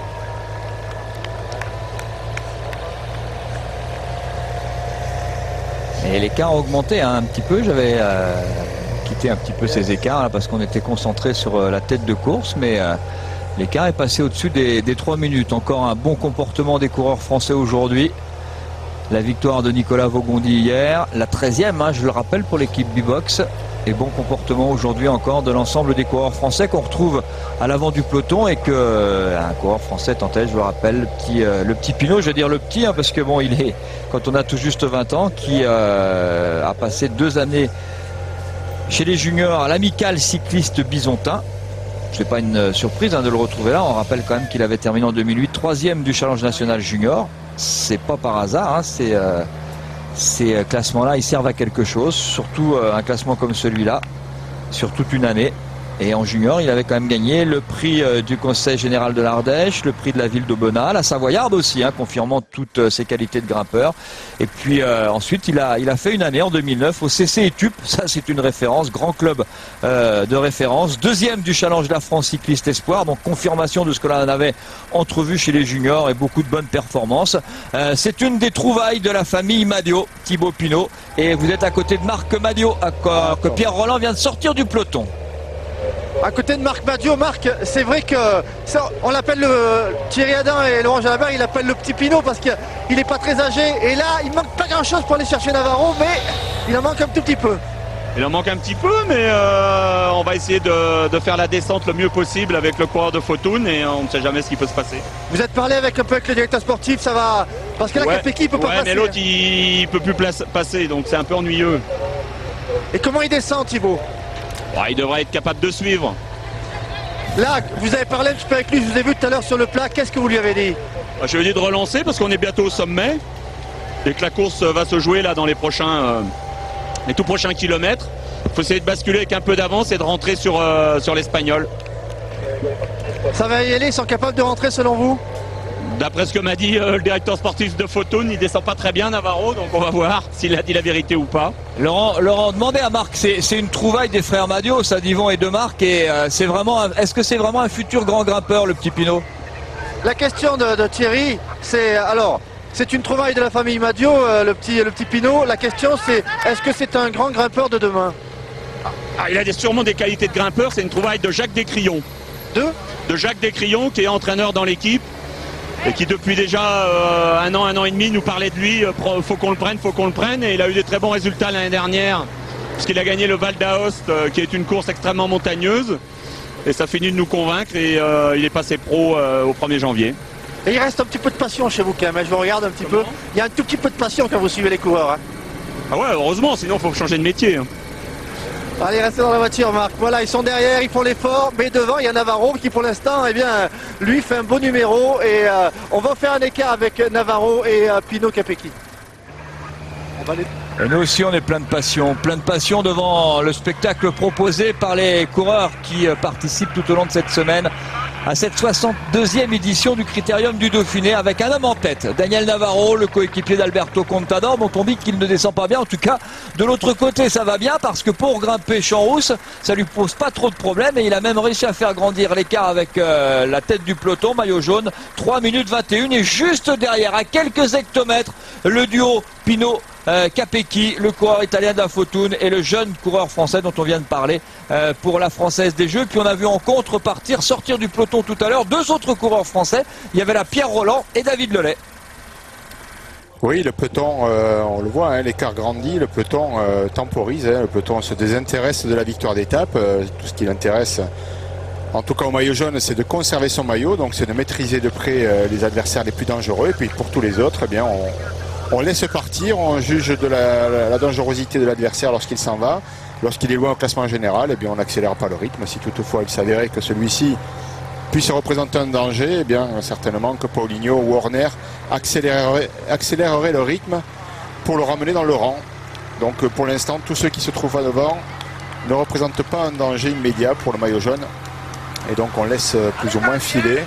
Et l'écart a augmenté hein, un petit peu. J'avais euh, quitté un petit peu ces écarts là, parce qu'on était concentré sur euh, la tête de course. Mais euh, l'écart est passé au-dessus des, des trois minutes. Encore un bon comportement des coureurs français aujourd'hui. La victoire de Nicolas Vaugondi hier, la treizième, hein, je le rappelle, pour l'équipe B-Box. Et bon comportement aujourd'hui encore de l'ensemble des coureurs français qu'on retrouve à l'avant du peloton et que euh, un coureur français tentait, je le rappelle, le petit, euh, le petit Pinot, je veux dire le petit, hein, parce que bon, il est, quand on a tout juste vingt ans, qui euh, a passé deux années chez les juniors à l'Amicale cycliste bisontin. C'est pas une surprise hein, de le retrouver là. On rappelle quand même qu'il avait terminé en deux mille huit, troisième du Challenge National Junior. C'est pas par hasard, hein, c'est, euh, ces classements-là, ils servent à quelque chose, surtout euh, un classement comme celui-là, sur toute une année. Et en junior, il avait quand même gagné le prix euh, du Conseil Général de l'Ardèche, le prix de la ville d'Aubenas, la Savoyarde aussi, hein, confirmant toutes euh, ses qualités de grimpeur. Et puis euh, ensuite, il a, il a fait une année en deux mille neuf au C C Etup, ça c'est une référence, grand club euh, de référence. Deuxième du Challenge de la France Cycliste Espoir, donc confirmation de ce que l'on avait entrevu chez les juniors et beaucoup de bonnes performances. Euh, c'est une des trouvailles de la famille Madio, Thibaut Pinot. Et vous êtes à côté de Marc Madio, à, à, que Pierre Roland vient de sortir du peloton. À côté de Marc Madio, Marc, c'est vrai que ça, on l'appelle le Thierry Hadin et Laurent Jalabert, il l'appelle le petit Pinot parce qu'il n'est pas très âgé. Et là, il manque pas grand chose pour aller chercher Navarro, mais il en manque un tout petit peu. Il en manque un petit peu, mais euh, on va essayer de, de faire la descente le mieux possible avec le coureur de Fortune et on ne sait jamais ce qui peut se passer. Vous êtes parlé avec un peu avec le directeur sportif, ça va. Parce que là, ouais, Capecchi, il peut ouais, pas passer. mais l'autre, il ne peut plus place, passer, donc c'est un peu ennuyeux. Et comment il descend, Thibaut? Ouais, il devrait être capable de suivre. Là, vous avez parlé un petit peu avec lui, je vous ai vu tout à l'heure sur le plat, qu'est-ce que vous lui avez dit? Bah, je lui ai dit de relancer parce qu'on est bientôt au sommet et que la course va se jouer là dans les prochains, euh, les tout prochains kilomètres. Il faut essayer de basculer avec un peu d'avance et de rentrer sur, euh, sur l'Espagnol. Ça va y aller, ils sont capables de rentrer selon vous? D'après ce que m'a dit euh, le directeur sportif de Fortune, il descend pas très bien Navarro, donc on va voir s'il a dit la vérité ou pas. Laurent, Laurent, demandez à Marc, c'est une trouvaille des frères Madio, ça d'Yvon et de Marc, et euh, c'est vraiment, est-ce que c'est vraiment un futur grand grimpeur, le petit Pinot? La question de, de Thierry, c'est alors, c'est une trouvaille de la famille Madio, euh, le petit, le petit Pinot. La question c'est, est-ce que c'est un grand grimpeur de demain? Ah, il a des, sûrement des qualités de grimpeur, c'est une trouvaille de Jacques Descrions. De De Jacques Descrions, qui est entraîneur dans l'équipe. Et qui depuis déjà euh, un an, un an et demi nous parlait de lui, euh, faut qu'on le prenne, faut qu'on le prenne, et il a eu des très bons résultats l'année dernière, parce qu'il a gagné le Val d'Aoste, euh, qui est une course extrêmement montagneuse, et ça finit de nous convaincre, et euh, il est passé pro euh, au premier janvier. Et il reste un petit peu de passion chez vous quand même, hein. Je vous regarde un petit Comment peu, il y a un tout petit peu de passion quand vous suivez les coureurs. Hein. Ah ouais, heureusement, sinon il faut changer de métier. Hein. Allez, restez dans la voiture, Marc. Voilà, ils sont derrière, ils font l'effort, mais devant, il y a Navarro qui, pour l'instant, eh bien, lui fait un beau numéro. Et euh, on va faire un écart avec Navarro et euh, Pinot Capecchi. On va les... Et nous aussi, on est plein de passion, plein de passion devant le spectacle proposé par les coureurs qui participent tout au long de cette semaine à cette soixante-deuxième édition du Critérium du Dauphiné, avec un homme en tête, Daniel Navarro, le coéquipier d'Alberto Contador, dont on dit qu'il ne descend pas bien. En tout cas, de l'autre côté, ça va bien, parce que pour grimper Champs-Rousses, ça lui pose pas trop de problèmes, et il a même réussi à faire grandir l'écart avec euh, la tête du peloton, maillot jaune, trois minutes vingt et une, et juste derrière, à quelques hectomètres, le duo Pinot Euh, Capecchi, le coureur italien de la Fortune, et le jeune coureur français dont on vient de parler euh, pour la Française des Jeux. Puis on a vu en contrepartir, sortir du peloton tout à l'heure, deux autres coureurs français. Il y avait là Pierre Roland et David Lelay. Oui, le peloton, euh, on le voit, hein, l'écart grandit, le peloton euh, temporise, hein, le peloton se désintéresse de la victoire d'étape. Euh, tout ce qui l'intéresse, en tout cas au maillot jaune, c'est de conserver son maillot, donc c'est de maîtriser de près euh, les adversaires les plus dangereux. Et puis pour tous les autres, eh bien, on, on laisse partir, on juge de la, la, la dangerosité de l'adversaire lorsqu'il s'en va. Lorsqu'il est loin au classement général, eh bien, on n'accélère pas le rythme. Si toutefois il s'avérait que celui-ci puisse représenter un danger, eh bien, certainement que Paulinho ou Horner accélérerait, accélérerait le rythme pour le ramener dans le rang. Donc pour l'instant, tous ceux qui se trouvent à devant ne représentent pas un danger immédiat pour le maillot jaune. Et donc on laisse plus ou moins filer.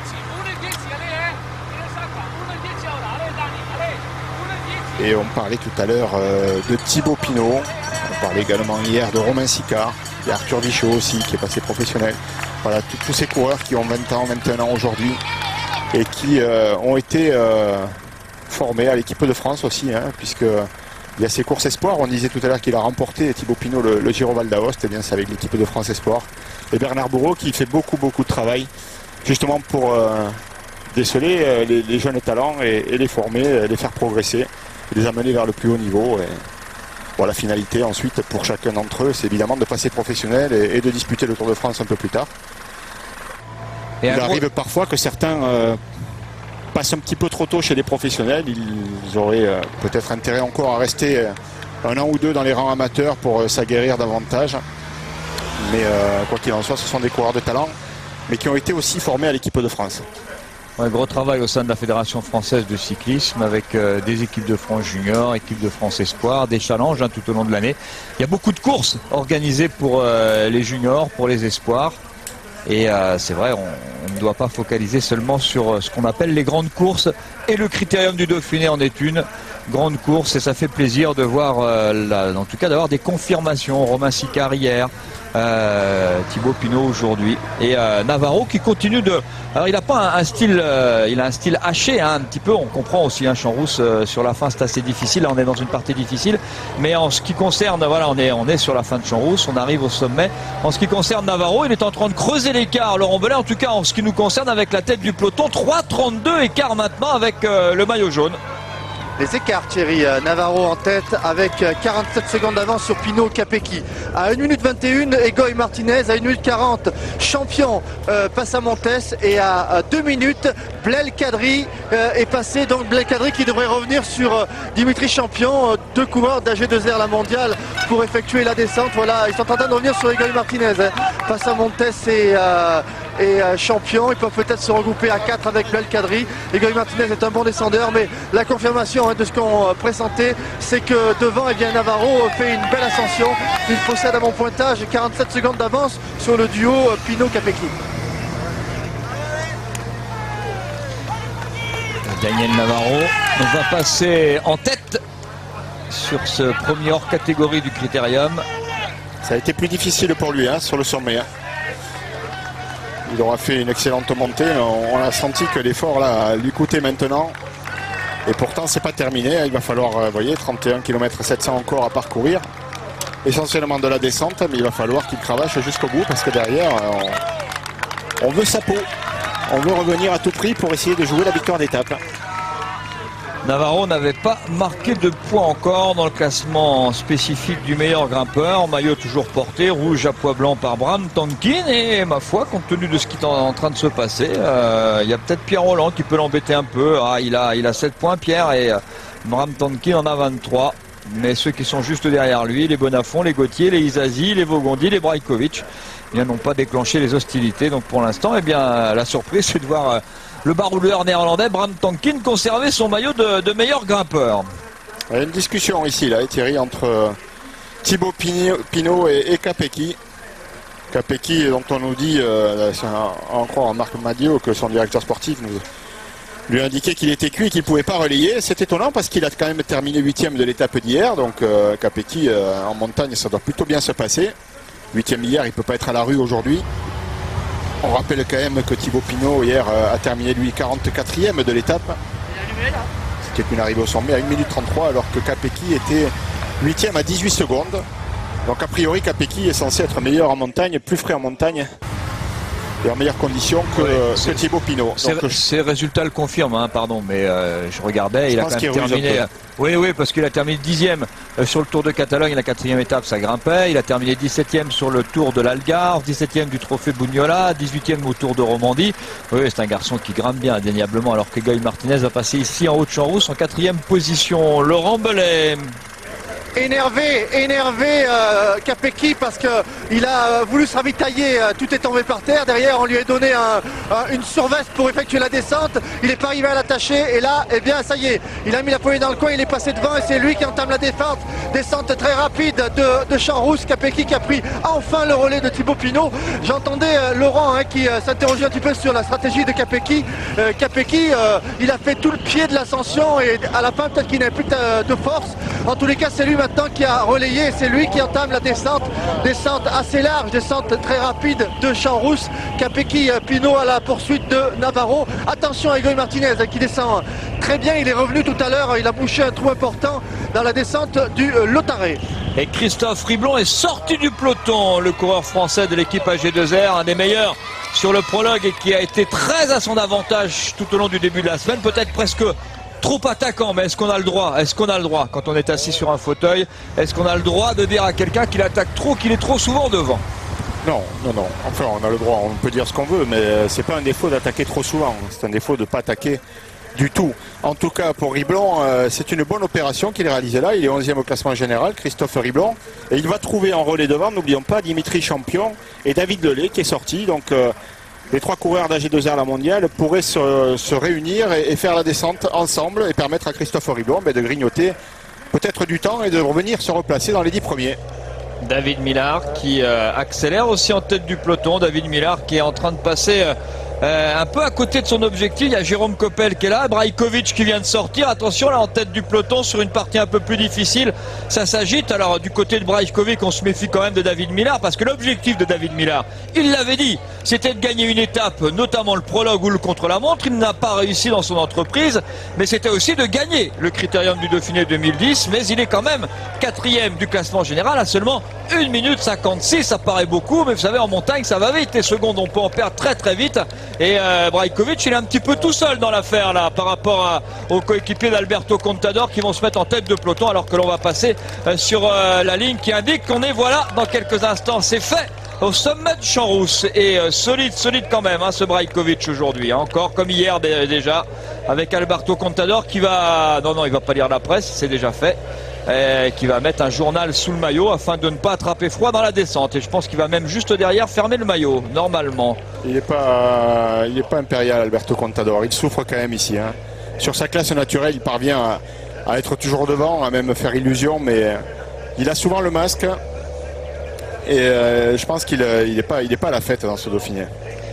Et on parlait tout à l'heure de Thibaut Pinot. On parlait également hier de Romain Sicard. Il y a Arthur Vichot aussi qui est passé professionnel. Voilà, tous ces coureurs qui ont vingt ans, vingt et un ans aujourd'hui et qui euh, ont été euh, formés à l'équipe de France aussi, hein, puisque il y a ces courses espoirs. On disait tout à l'heure qu'il a remporté, Thibaut Pinot, le, le Giro Val d'Aoste. Et bien c'est avec l'équipe de France Espoir. Et Bernard Bourreau qui fait beaucoup beaucoup de travail justement pour euh, déceler euh, les, les jeunes talents et, et les former, les faire progresser, et les amener vers le plus haut niveau. Et bon, la finalité ensuite pour chacun d'entre eux, c'est évidemment de passer professionnel et, et de disputer le Tour de France un peu plus tard. Et il arrive gros... parfois que certains euh, passent un petit peu trop tôt chez les professionnels. Ils auraient euh, peut-être intérêt encore à rester un an ou deux dans les rangs amateurs pour euh, s'aguerrir davantage. Mais euh, quoi qu'il en soit, ce sont des coureurs de talent, mais qui ont été aussi formés à l'équipe de France. Un gros travail au sein de la Fédération française de cyclisme avec euh, des équipes de France junior, équipes de France espoir, des challenges hein, tout au long de l'année. Il y a beaucoup de courses organisées pour euh, les juniors, pour les espoirs. Et euh, c'est vrai, on, on ne doit pas focaliser seulement sur euh, ce qu'on appelle les grandes courses. Et le Critérium du Dauphiné en est une grande course. Et ça fait plaisir de voir, euh, la, en tout cas d'avoir des confirmations. Romain Sicard hier, euh, Thibaut Pinot aujourd'hui. Et euh, Navarro qui continue de... Alors il n'a pas un, un style euh, il a un style haché hein, un petit peu. On comprend aussi un hein, Champs-Rousse euh, sur la fin c'est assez difficile. Là on est dans une partie difficile. Mais en ce qui concerne, voilà, on est, on est sur la fin de Champs-Rousse. On arrive au sommet. En ce qui concerne Navarro, il est en train de creuser l'écart. Laurent Belin, en tout cas, en ce qui nous concerne avec la tête du peloton, trois trente-deux écart maintenant avec euh, le maillot jaune. Les écarts, Thierry. Navarro en tête avec quarante-sept secondes d'avance sur Pinot Capecchi. À une minute vingt et un, Egoy Martinez. À une minute quarante, Champion euh, Passamontes. Et à, à deux minutes, Blel Kadri euh, est passé. Donc Blel Kadri qui devrait revenir sur euh, Dimitri Champion. Euh, deux coureurs d'A G deux R, la mondiale, pour effectuer la descente. Voilà, ils sont en train de revenir sur Egoy Martinez. Hein. Passamontes et... Euh, et euh, Champion, ils peuvent peut-être se regrouper à quatre avec Blel Kadri. Egoy Martinez est un bon descendeur, mais la confirmation hein, de ce qu'on euh, présentait, c'est que devant, eh bien, Navarro fait une belle ascension. Il possède à mon pointage quarante-sept secondes d'avance sur le duo euh, Pinot-Capecchi. Daniel Navarro va passer en tête sur ce premier hors catégorie du Critérium. Ça a été plus difficile pour lui hein, sur le sommet. Hein. Il aura fait une excellente montée. On a senti que l'effort là lui coûtait maintenant. Et pourtant, c'est pas terminé. Il va falloir, vous voyez, trente et un kilomètres sept cents encore à parcourir. Essentiellement de la descente, mais il va falloir qu'il cravache jusqu'au bout parce que derrière, on, on veut sa peau. On veut revenir à tout prix pour essayer de jouer la victoire d'étape. Navarro n'avait pas marqué de points encore dans le classement spécifique du meilleur grimpeur. Maillot toujours porté, rouge à pois blanc par Bram Tankин. Et ma foi, compte tenu de ce qui est en train de se passer, euh, il y a peut-être Pierre Rolland qui peut l'embêter un peu. Ah, il a, il a sept points, Pierre, et euh, Bram Tankin en a vingt-trois. Mais ceux qui sont juste derrière lui, les Bonafont, les Gauthier, les Isazi, les Vaugondi, les Brajkovic, eh n'ont pas déclenché les hostilités. Donc pour l'instant, eh bien, la surprise, c'est de voir... Euh, le baroudeur néerlandais Bram Tankin conserver son maillot de, de meilleur grimpeur. Il y a une discussion ici, là, Thierry, entre Thibaut Pinot et, et Capecchi. Capecchi, dont on nous dit, euh, en croire à Marc Madio, que son directeur sportif nous, lui a indiqué qu'il était cuit et qu'il ne pouvait pas relayer. C'est étonnant parce qu'il a quand même terminé huitième de l'étape d'hier. Donc euh, Capecchi, euh, en montagne, ça doit plutôt bien se passer. Huitième hier, il ne peut pas être à la rue aujourd'hui. On rappelle quand même que Thibaut Pinot hier a terminé lui quarante-quatrième de l'étape. C'était une arrivée au sommet à une minute trente-trois alors que Capecchi était huitième à dix-huit secondes. Donc a priori Capecchi est censé être meilleur en montagne, plus frais en montagne et en meilleures conditions que, ouais, que Thibaut Pinot. Ces résultats le confirment, hein, pardon, mais euh, je regardais, je il a quand même terminé. Oui, oui, parce qu'il a terminé dixième sur le Tour de Catalogne, la quatrième étape, ça grimpait. Il a terminé dix-septième sur le Tour de l'Algarve, dix-septième du Trophée Bugnola, dix-huitième au Tour de Romandie. Oui, c'est un garçon qui grimpe bien, indéniablement, alors que Guy Martinez va passer ici en Haute-Champs-Rousse en quatrième position. Laurent Belay. Énervé, énervé euh, Capecchi parce qu'il a euh, voulu se ravitailler, euh, tout est tombé par terre. Derrière, on lui a donné un, un, une surveste pour effectuer la descente. Il n'est pas arrivé à l'attacher et là, eh bien, ça y est, il a mis la poignée dans le coin, il est passé devant et c'est lui qui entame la défense. Descente très rapide de, de Champs-Rousse. Capecchi qui a pris enfin le relais de Thibaut Pinot. J'entendais euh, Laurent hein, qui euh, s'interrogeait un petit peu sur la stratégie de Capecchi. Euh, Capecchi, euh, il a fait tout le pied de l'ascension et à la fin, peut-être qu'il n'avait plus de, de force. En tous les cas, c'est lui maintenant qui a relayé, c'est lui qui entame la descente, descente assez large, descente très rapide de Champs-Rousse. Capecchi Pinot à la poursuite de Navarro. Attention à Egoy Martinez qui descend très bien, il est revenu tout à l'heure, il a bouché un trou important dans la descente du Lotaré. Et Christophe Riblon est sorti du peloton, le coureur français de l'équipe A G deux R, un des meilleurs sur le prologue et qui a été très à son avantage tout au long du début de la semaine, peut-être presque trop attaquant, mais est-ce qu'on a le droit Est-ce qu'on a le droit, quand on est assis sur un fauteuil, est-ce qu'on a le droit de dire à quelqu'un qu'il attaque trop, qu'il est trop souvent devant? Non, non, non. Enfin, on a le droit, on peut dire ce qu'on veut, mais c'est pas un défaut d'attaquer trop souvent. C'est un défaut de ne pas attaquer du tout. En tout cas, pour Riblon, euh, c'est une bonne opération qu'il a réalisée là. Il est onzième au classement général, Christophe Riblon. Et il va trouver en relais devant, n'oublions pas, Dimitri Champion et David Lelay qui est sorti. Donc, euh, les trois coureurs d'A G deux R la mondiale pourraient se, se réunir et, et faire la descente ensemble et permettre à Christophe Riblon ben, de grignoter peut-être du temps et de revenir se replacer dans les dix premiers. David Millard qui euh, accélère aussi en tête du peloton. David Millard qui est en train de passer euh, euh, un peu à côté de son objectif. Il y a Jérôme Coppel qui est là, Brajkovic qui vient de sortir. Attention là en tête du peloton sur une partie un peu plus difficile. Ça s'agite. Alors du côté de Brajkovic, on se méfie quand même de David Millard parce que l'objectif de David Millard, il l'avait dit, c'était de gagner une étape, notamment le prologue ou le contre-la-montre. Il n'a pas réussi dans son entreprise, mais c'était aussi de gagner le Critérium du Dauphiné deux mille dix. Mais il est quand même quatrième du classement général à seulement une minute cinquante-six. Ça paraît beaucoup, mais vous savez, en montagne, ça va vite. Les secondes, on peut en perdre très très vite. Et euh, Brajkovic, il est un petit peu tout seul dans l'affaire là, par rapport à, aux coéquipiers d'Alberto Contador qui vont se mettre en tête de peloton, alors que l'on va passer euh, sur euh, la ligne qui indique qu'on est, voilà, dans quelques instants, c'est fait au sommet de Champs-Rousse. Et euh, solide, solide quand même, hein, ce Brajkovic aujourd'hui, hein, encore comme hier déjà, avec Alberto Contador qui va, non non, il va pas lire la presse, c'est déjà fait. Et qui va mettre un journal sous le maillot afin de ne pas attraper froid dans la descente. Et je pense qu'il va même juste derrière fermer le maillot, normalement. Il n'est pas, il n'est pas impérial, Alberto Contador. Il souffre quand même ici. Hein. Sur sa classe naturelle, il parvient à, à être toujours devant, à même faire illusion, mais il a souvent le masque. Et euh, je pense qu'il n'est pas, il est pas à la fête dans ce Dauphiné.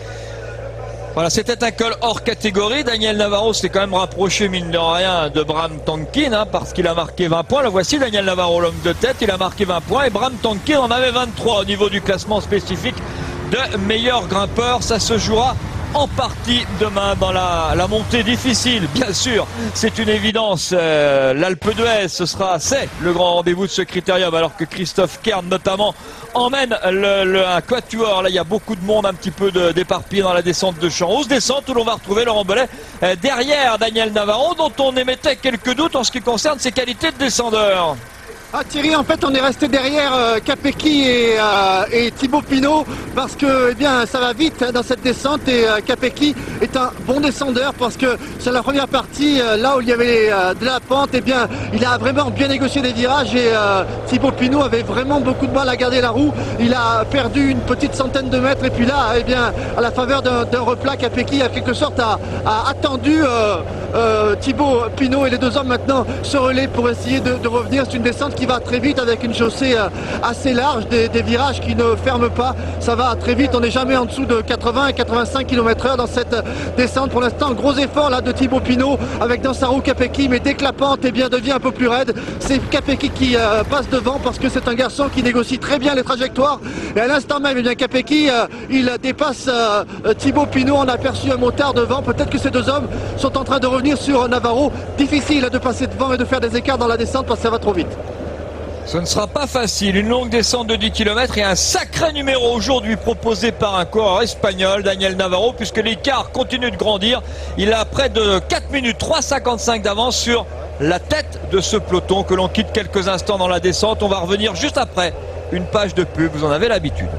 Voilà, c'était un col hors catégorie. Daniel Navarro s'est quand même rapproché, mine de rien, de Bram Tankин, hein, parce qu'il a marqué vingt points. Le voici, Daniel Navarro, l'homme de tête, il a marqué vingt points. Et Bram Tankin en avait vingt-trois au niveau du classement spécifique de meilleur grimpeur. Ça se jouera en partie demain dans la, la montée difficile, bien sûr, c'est une évidence. Euh, L'Alpe d'Huez, ce sera, c'est le grand rendez-vous de ce critérium, alors que Christophe Kern notamment emmène le, le, un quatuor. Là, il y a beaucoup de monde un petit peu d'éparpillé dans la descente de Champs-Rousse, descente où l'on va retrouver Laurent Belay euh, derrière Daniel Navarro, dont on émettait quelques doutes en ce qui concerne ses qualités de descendeur. Ah Thierry, en fait on est resté derrière euh, Capecchi et, euh, et Thibaut Pinot parce que eh bien ça va vite hein, dans cette descente et euh, Capecchi est un bon descendeur parce que sur la première partie euh, là où il y avait euh, de la pente, eh bien il a vraiment bien négocié des virages et euh, Thibaut Pinot avait vraiment beaucoup de mal à garder la roue. Il a perdu une petite centaine de mètres et puis là eh bien à la faveur d'un replat, Capecchi a quelque sorte a, a attendu euh, euh, Thibaut Pinot et les deux hommes maintenant se relaient pour essayer de, de revenir. C'est une descente qui va très vite avec une chaussée assez large, des, des virages qui ne ferment pas. Ça va très vite, on n'est jamais en dessous de quatre-vingts à quatre-vingt-cinq kilomètres heure dans cette descente. Pour l'instant, gros effort là de Thibaut Pinot avec dans sa roue Capecchi, mais dès que la pente eh bien, devient un peu plus raide, c'est Capecchi qui euh, passe devant parce que c'est un garçon qui négocie très bien les trajectoires. Et à l'instant même, eh bien, Capecchi, euh, il dépasse euh, Thibaut Pinot. On a aperçu un motard devant. Peut-être que ces deux hommes sont en train de revenir sur Navarro. Difficile de passer devant et de faire des écarts dans la descente parce que ça va trop vite. Ce ne sera pas facile, une longue descente de dix kilomètres et un sacré numéro aujourd'hui proposé par un coureur espagnol, Daniel Navarro, puisque l'écart continue de grandir. Il a près de quatre minutes, trois cinquante-cinq d'avance sur la tête de ce peloton que l'on quitte quelques instants dans la descente. On va revenir juste après une page de pub, vous en avez l'habitude.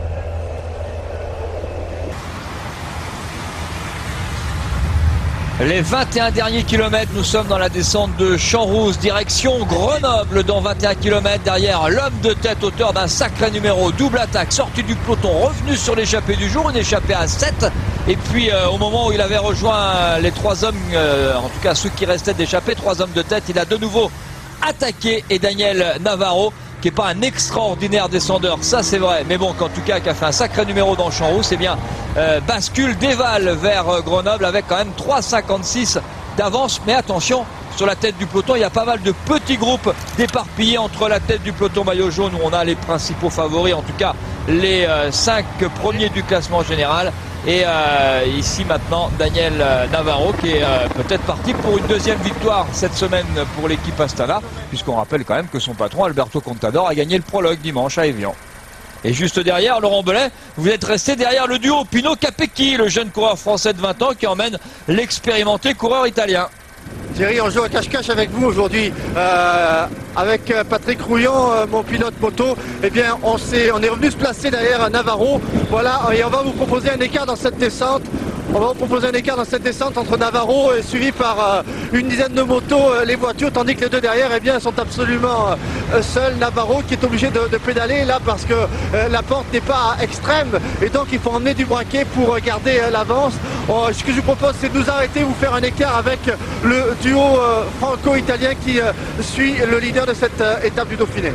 Les vingt et un derniers kilomètres, nous sommes dans la descente de Champs-Rousse, direction Grenoble dans vingt et un kilomètres. Derrière, l'homme de tête, auteur d'un sacré numéro, double attaque, sorti du peloton, revenu sur l'échappée du jour, une échappée à sept. Et puis euh, au moment où il avait rejoint les trois hommes, euh, en tout cas ceux qui restaient d'échappée, trois hommes de tête, il a de nouveau attaqué. Et Daniel Navarro, qui n'est pas un extraordinaire descendeur, ça c'est vrai, mais bon, qu'en tout cas qui a fait un sacré numéro dans Champs-Rousse, eh bien euh, bascule, dévale vers euh, Grenoble avec quand même trois cinquante-six d'avance. Mais attention, sur la tête du peloton, il y a pas mal de petits groupes déparpillés entre la tête du peloton maillot jaune, où on a les principaux favoris, en tout cas les euh, cinq premiers du classement général. Et euh, ici maintenant Daniel Navarro qui est euh, peut-être parti pour une deuxième victoire cette semaine pour l'équipe Astana, puisqu'on rappelle quand même que son patron Alberto Contador a gagné le prologue dimanche à Évian. Et juste derrière, Laurent Belay, vous êtes resté derrière le duo Pinot-Capecchi, le jeune coureur français de vingt ans qui emmène l'expérimenté coureur italien. Thierry, on joue à cache-cache avec vous aujourd'hui, euh, avec Patrick Rouillon, euh, mon pilote moto. Eh bien, on, est, on est revenu se placer derrière Navarro. Voilà, et on va vous proposer un écart dans cette descente. On va vous proposer un écart dans cette descente entre Navarro et suivi par euh, une dizaine de motos, euh, les voitures, tandis que les deux derrière, eh bien, sont absolument euh, seuls. Navarro qui est obligé de, de pédaler là parce que euh, la pente n'est pas extrême et donc il faut emmener du braquet pour euh, garder euh, l'avance. Euh, ce que je vous propose, c'est de nous arrêter, vous faire un écart avec le duo euh, franco-italien qui euh, suit le leader de cette euh, étape du Dauphiné.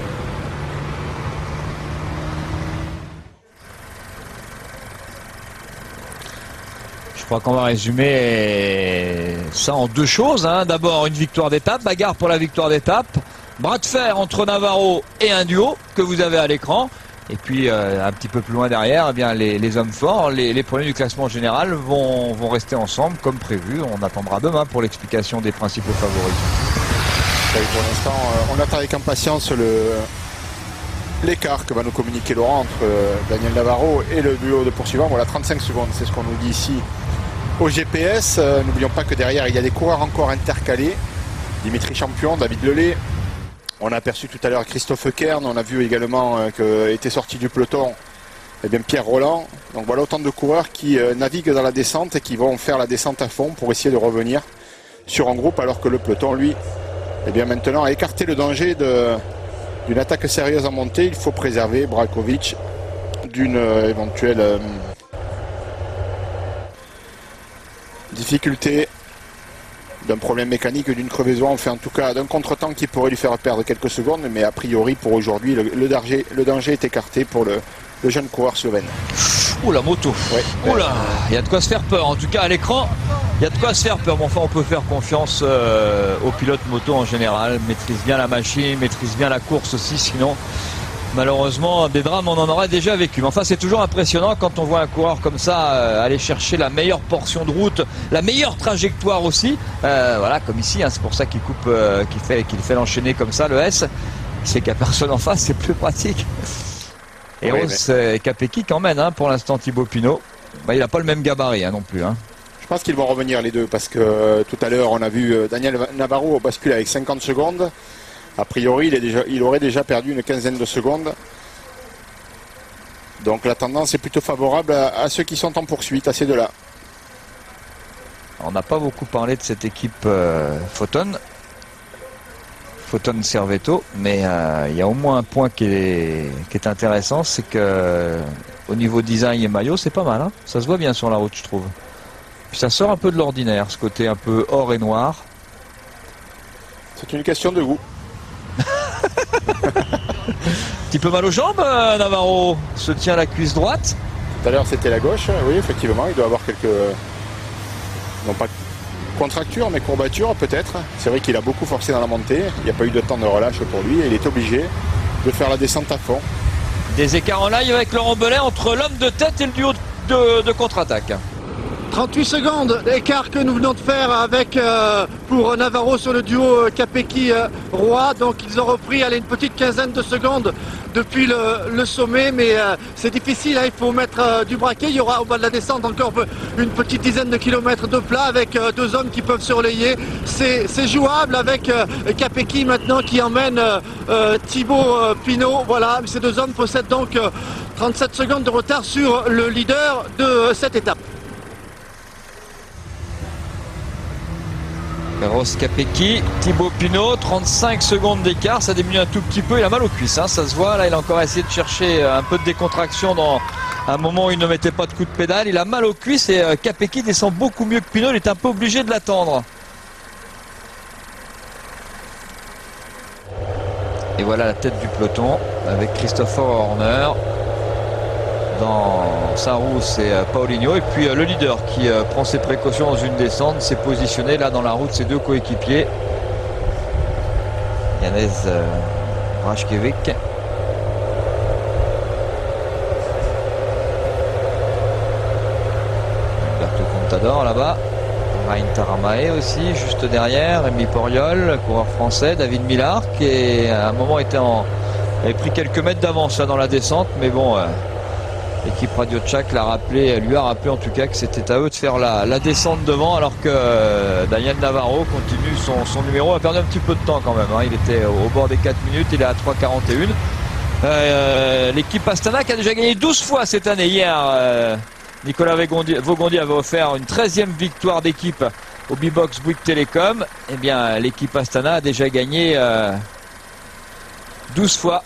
Je crois qu'on va résumer ça en deux choses, hein. D'abord une victoire d'étape, bagarre pour la victoire d'étape, bras de fer entre Navarro et un duo que vous avez à l'écran. Et puis euh, un petit peu plus loin derrière, eh bien, les, les hommes forts, les, les premiers du classement général vont, vont rester ensemble comme prévu. On attendra demain pour l'explication des principaux favoris. Et pour l'instant, on attend avec impatience le l'écart que va nous communiquer Laurent entre Daniel Navarro et le duo de poursuivants. Voilà, trente-cinq secondes, c'est ce qu'on nous dit ici au G P S. Euh, N'oublions pas que derrière, il y a des coureurs encore intercalés. Dimitri Champion, David Lelay. On a aperçu tout à l'heure Christophe Kern. On a vu également euh, qu'était sorti du peloton eh bien, Pierre Roland. Donc voilà autant de coureurs qui euh, naviguent dans la descente et qui vont faire la descente à fond pour essayer de revenir sur un groupe, alors que le peloton, lui, eh bien, maintenant a écarté le danger de... d'une attaque sérieuse en montée. Il faut préserver Brajkovic d'une euh, éventuelle euh, difficulté, d'un problème mécanique, d'une crevaison, enfin en tout cas d'un contretemps qui pourrait lui faire perdre quelques secondes. Mais a priori pour aujourd'hui, le, le, danger, le danger est écarté pour le, le jeune coureur slovène. Oh la moto, ouais. Oh là, il y a de quoi se faire peur. En tout cas à l'écran, il y a de quoi se faire peur. Bon, enfin, on peut faire confiance euh, aux pilotes moto en général. Maîtrise bien la machine, maîtrise bien la course aussi. Sinon, malheureusement, des drames, on en aurait déjà vécu. Mais enfin, c'est toujours impressionnant quand on voit un coureur comme ça euh, aller chercher la meilleure portion de route, la meilleure trajectoire aussi. Euh, voilà, comme ici, hein, c'est pour ça qu'il coupe, euh, qu'il fait, qu'il fait l'enchaîner comme ça, le S. C'est qu'il n'y a personne en face, c'est plus pratique. Et oui, Rose mais... Capecchi qui emmène hein, pour l'instant Thibaut Pinot. Bah, il n'a pas le même gabarit hein, non plus. Hein. Je pense qu'ils vont revenir les deux parce que euh, tout à l'heure on a vu euh, Daniel Navarro basculer avec cinquante secondes. A priori il, est déjà, il aurait déjà perdu une quinzaine de secondes. Donc la tendance est plutôt favorable à, à ceux qui sont en poursuite, à ces deux-là. On n'a pas beaucoup parlé de cette équipe euh, Photon. Photon Servetto, mais euh, il y a au moins un point qui est, qui est intéressant, c'est que euh, au niveau design et maillot, c'est pas mal. Hein, ça se voit bien sur la route, je trouve. Puis ça sort un peu de l'ordinaire, ce côté un peu or et noir. C'est une question de goût. Petit peu mal aux jambes, euh, Navarro se tient la cuisse droite. Tout à l'heure c'était la gauche, oui effectivement, il doit avoir quelques... non pas contractures mais courbatures peut-être. C'est vrai qu'il a beaucoup forcé dans la montée, il n'y a pas eu de temps de relâche pour lui et il est obligé de faire la descente à fond. Des écarts en live avec Laurent Belay entre l'homme de tête et le duo de, de contre-attaque. trente-huit secondes d'écart que nous venons de faire avec euh, pour Navarro sur le duo euh, Capecchi-Roy. Donc ils ont repris allez, une petite quinzaine de secondes depuis le, le sommet, mais euh, c'est difficile, hein, il faut mettre euh, du braquet. Il y aura au bas de la descente encore une petite dizaine de kilomètres de plat avec euh, deux hommes qui peuvent se relayer. C'est jouable avec euh, Capecchi maintenant qui emmène euh, euh, Thibaut euh, Pinot. Voilà, ces deux hommes possèdent donc euh, trente-sept secondes de retard sur le leader de euh, cette étape. Ross Capecchi, Thibaut Pinot, trente-cinq secondes d'écart, ça diminue un tout petit peu, il a mal aux cuisses, hein, ça se voit, là il a encore essayé de chercher un peu de décontraction dans un moment où il ne mettait pas de coup de pédale, il a mal aux cuisses et euh, Capecchi descend beaucoup mieux que Pinot, il est un peu obligé de l'attendre. Et voilà la tête du peloton avec Christopher Horner. Dans sa roue, c'est Paulinho. Et puis euh, le leader qui euh, prend ses précautions dans une descente, s'est positionné là dans la roue de ses deux coéquipiers. Janez euh, Rajkevic. Alberto Contador là-bas. Ryan Taramae aussi, juste derrière. Rémi Poriol, coureur français. David Millard qui à un moment était en, avait pris quelques mètres d'avance dans la descente. Mais bon... Euh, L'équipe Radio Tchak l'a rappelé, lui a rappelé en tout cas que c'était à eux de faire la, la descente devant, alors que euh, Daniel Navarro continue son, son numéro, a perdu un petit peu de temps quand même, hein. Il était au, au bord des quatre minutes, il est à trois quarante et un. Euh, L'équipe Astana qui a déjà gagné douze fois cette année. Hier, euh, Nicolas Vaugondi avait offert une treizième victoire d'équipe au B-Box Bouygues Télécom. Eh bien, l'équipe Astana a déjà gagné euh, douze fois.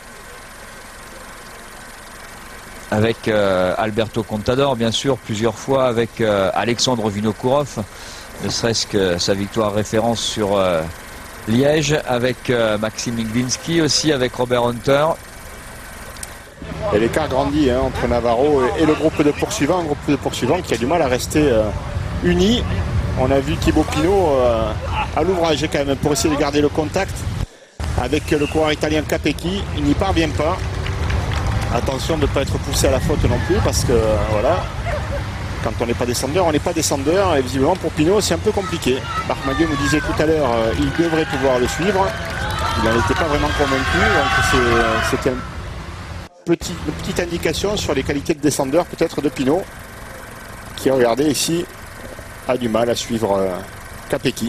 Avec euh, Alberto Contador, bien sûr, plusieurs fois avec euh, Alexandre Vinokourov, ne serait-ce que sa victoire référence sur euh, Liège, avec euh, Maxime Iglinski aussi, avec Robert Hunter. Et l'écart grandit hein, entre Navarro et, et le groupe de poursuivants, un groupe de poursuivants qui a du mal à rester euh, uni. On a vu Thibaut Pinot euh, à l'ouvrage quand même pour essayer de garder le contact avec le coureur italien Capecchi. Il n'y parvient pas. Attention de ne pas être poussé à la faute non plus parce que euh, voilà, quand on n'est pas descendeur, on n'est pas descendeur et visiblement pour Pinot c'est un peu compliqué. Marc Magueux nous disait tout à l'heure euh, il devrait pouvoir le suivre. Il n'en était pas vraiment convaincu, donc c'était un petit, une petite indication sur les qualités de descendeur peut-être de Pinot qui, regardez ici, a du mal à suivre euh, Capecchi.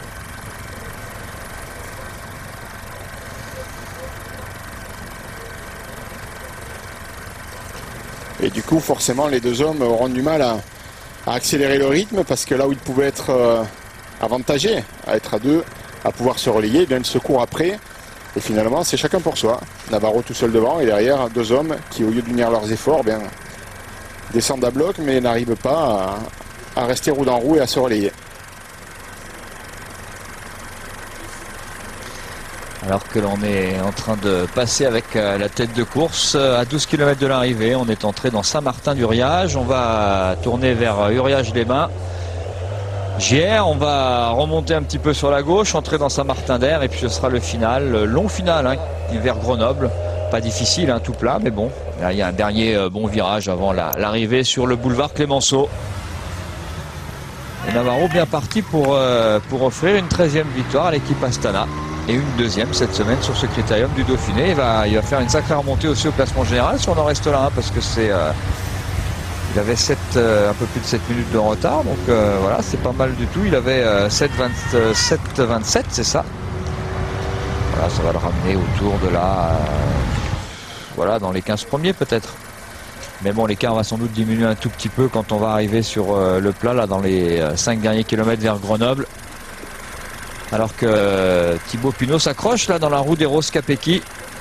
Et du coup, forcément, les deux hommes auront du mal à, à accélérer le rythme parce que là où ils pouvaient être euh, avantagés, à être à deux, à pouvoir se relayer, eh bien, ils se courent après. Et finalement, c'est chacun pour soi. Navarro tout seul devant et derrière, deux hommes qui, au lieu d'unir leurs efforts, eh bien, descendent à bloc mais n'arrivent pas à, à rester roue dans roue et à se relayer. Alors que l'on est en train de passer avec la tête de course à douze kilomètres de l'arrivée. On est entré dans Saint-Martin-d'Uriage. On va tourner vers Uriage-les-Bains. J R, on va remonter un petit peu sur la gauche, entrer dans Saint-Martin-d'Air et puis ce sera le final, le long final hein, vers Grenoble. Pas difficile, hein, tout plat, mais bon. Là, il y a un dernier euh, bon virage avant l'arrivée la, sur le boulevard Clémenceau. Et Navarro bien parti pour, euh, pour offrir une treizième victoire à l'équipe Astana. Et une deuxième cette semaine sur ce critérium du Dauphiné. Il va, il va faire une sacrée remontée aussi au classement général si on en reste là, hein, parce que c'est, euh, il avait sept, euh, un peu plus de sept minutes de retard, donc euh, voilà, c'est pas mal du tout. Il avait euh, sept vingt-sept, c'est ça. Voilà, ça va le ramener autour de là, euh, voilà, dans les quinze premiers peut-être. Mais bon, l'écart va sans doute diminuer un tout petit peu quand on va arriver sur euh, le plat, là, dans les euh, cinq derniers kilomètres vers Grenoble. Alors que euh, Thibaut Pinot s'accroche là dans la roue des Ross Capecchi.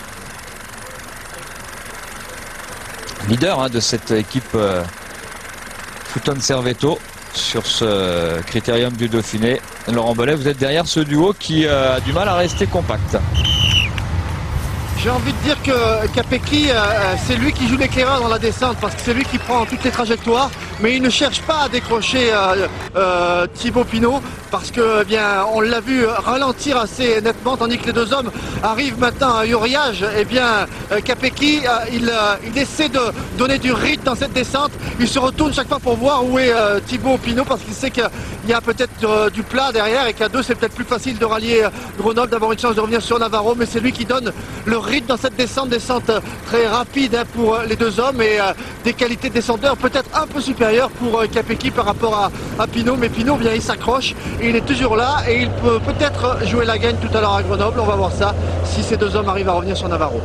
Leader hein, de cette équipe euh, Fouton Servetto sur ce critérium du Dauphiné. Laurent Bellet, vous êtes derrière ce duo qui euh, a du mal à rester compact. J'ai envie de dire que Capecchi, euh, c'est lui qui joue l'éclaireur dans la descente parce que c'est lui qui prend toutes les trajectoires, mais il ne cherche pas à décrocher euh, euh, Thibaut Pinot parce que eh bien on l'a vu ralentir assez nettement tandis que les deux hommes arrivent maintenant à Uriage. Eh bien euh, Capecchi, euh, il, euh, il essaie de donner du rythme dans cette descente. Il se retourne chaque fois pour voir où est euh, Thibaut Pinot parce qu'il sait qu'il y a peut-être euh, du plat derrière et qu'à deux c'est peut-être plus facile de rallier Grenoble, d'avoir une chance de revenir sur Navarro, mais c'est lui qui donne le rythme dans cette descente, descente très rapide hein, pour les deux hommes et euh, des qualités de descendeur peut-être un peu supérieures pour euh, Capecchi par rapport à, à Pinot, mais Pinot bien il s'accroche et il est toujours là et il peut peut-être jouer la gagne tout à l'heure à Grenoble. On va voir ça si ces deux hommes arrivent à revenir sur Navarro.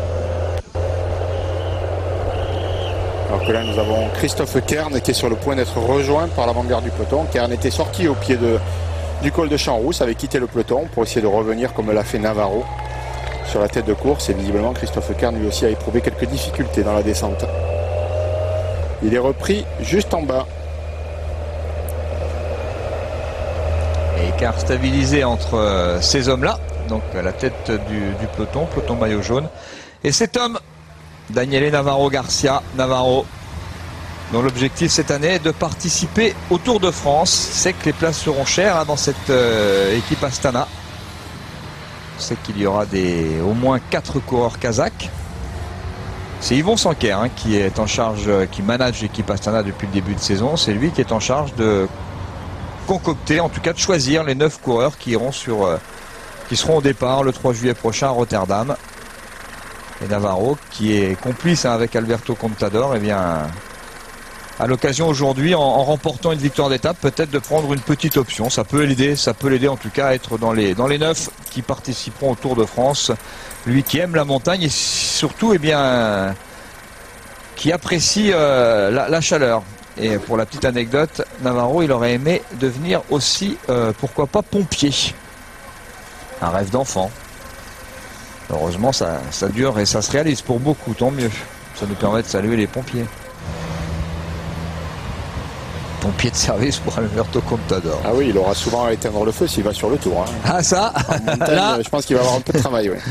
Alors que là nous avons Christophe Kern qui est sur le point d'être rejoint par l'avant-garde du peloton. Kern était sorti au pied de, du col de Champs-Rousse, avait quitté le peloton pour essayer de revenir comme l'a fait Navarro sur la tête de course et visiblement Christophe Kern lui aussi a éprouvé quelques difficultés dans la descente. Il est repris juste en bas. Et écart stabilisé entre euh, ces hommes-là, donc à la tête du, du peloton, peloton maillot jaune. Et cet homme, Daniele Navarro Garcia, Navarro, dont l'objectif cette année est de participer au Tour de France. C'est que les places seront chères hein, dans cette euh, équipe Astana. C'est qu'il y aura des, au moins quatre coureurs kazakhs. C'est Yvon Sanquer hein, qui est en charge, qui manage l'équipe Astana depuis le début de saison. C'est lui qui est en charge de concocter, en tout cas de choisir les neuf coureurs qui iront sur, euh, qui seront au départ le trois juillet prochain à Rotterdam. Et Navarro, qui est complice hein, avec Alberto Contador, eh bien, à l'occasion aujourd'hui, en, en remportant une victoire d'étape, peut-être de prendre une petite option. Ça peut l'aider, ça peut l'aider en tout cas à être dans les, dans les neuf qui participeront au Tour de France. Lui qui aime la montagne et surtout, eh bien, qui apprécie euh, la, la chaleur. Et pour la petite anecdote, Navarro, il aurait aimé devenir aussi, euh, pourquoi pas, pompier. Un rêve d'enfant. Heureusement, ça, ça dure et ça se réalise pour beaucoup, tant mieux. Ça nous permet de saluer les pompiers. Pompier de service pour Alberto Contador. Ah oui, il aura souvent à éteindre le feu s'il va sur le Tour. Hein. Ah ça En montagne, là, je pense qu'il va avoir un peu de travail. Oui.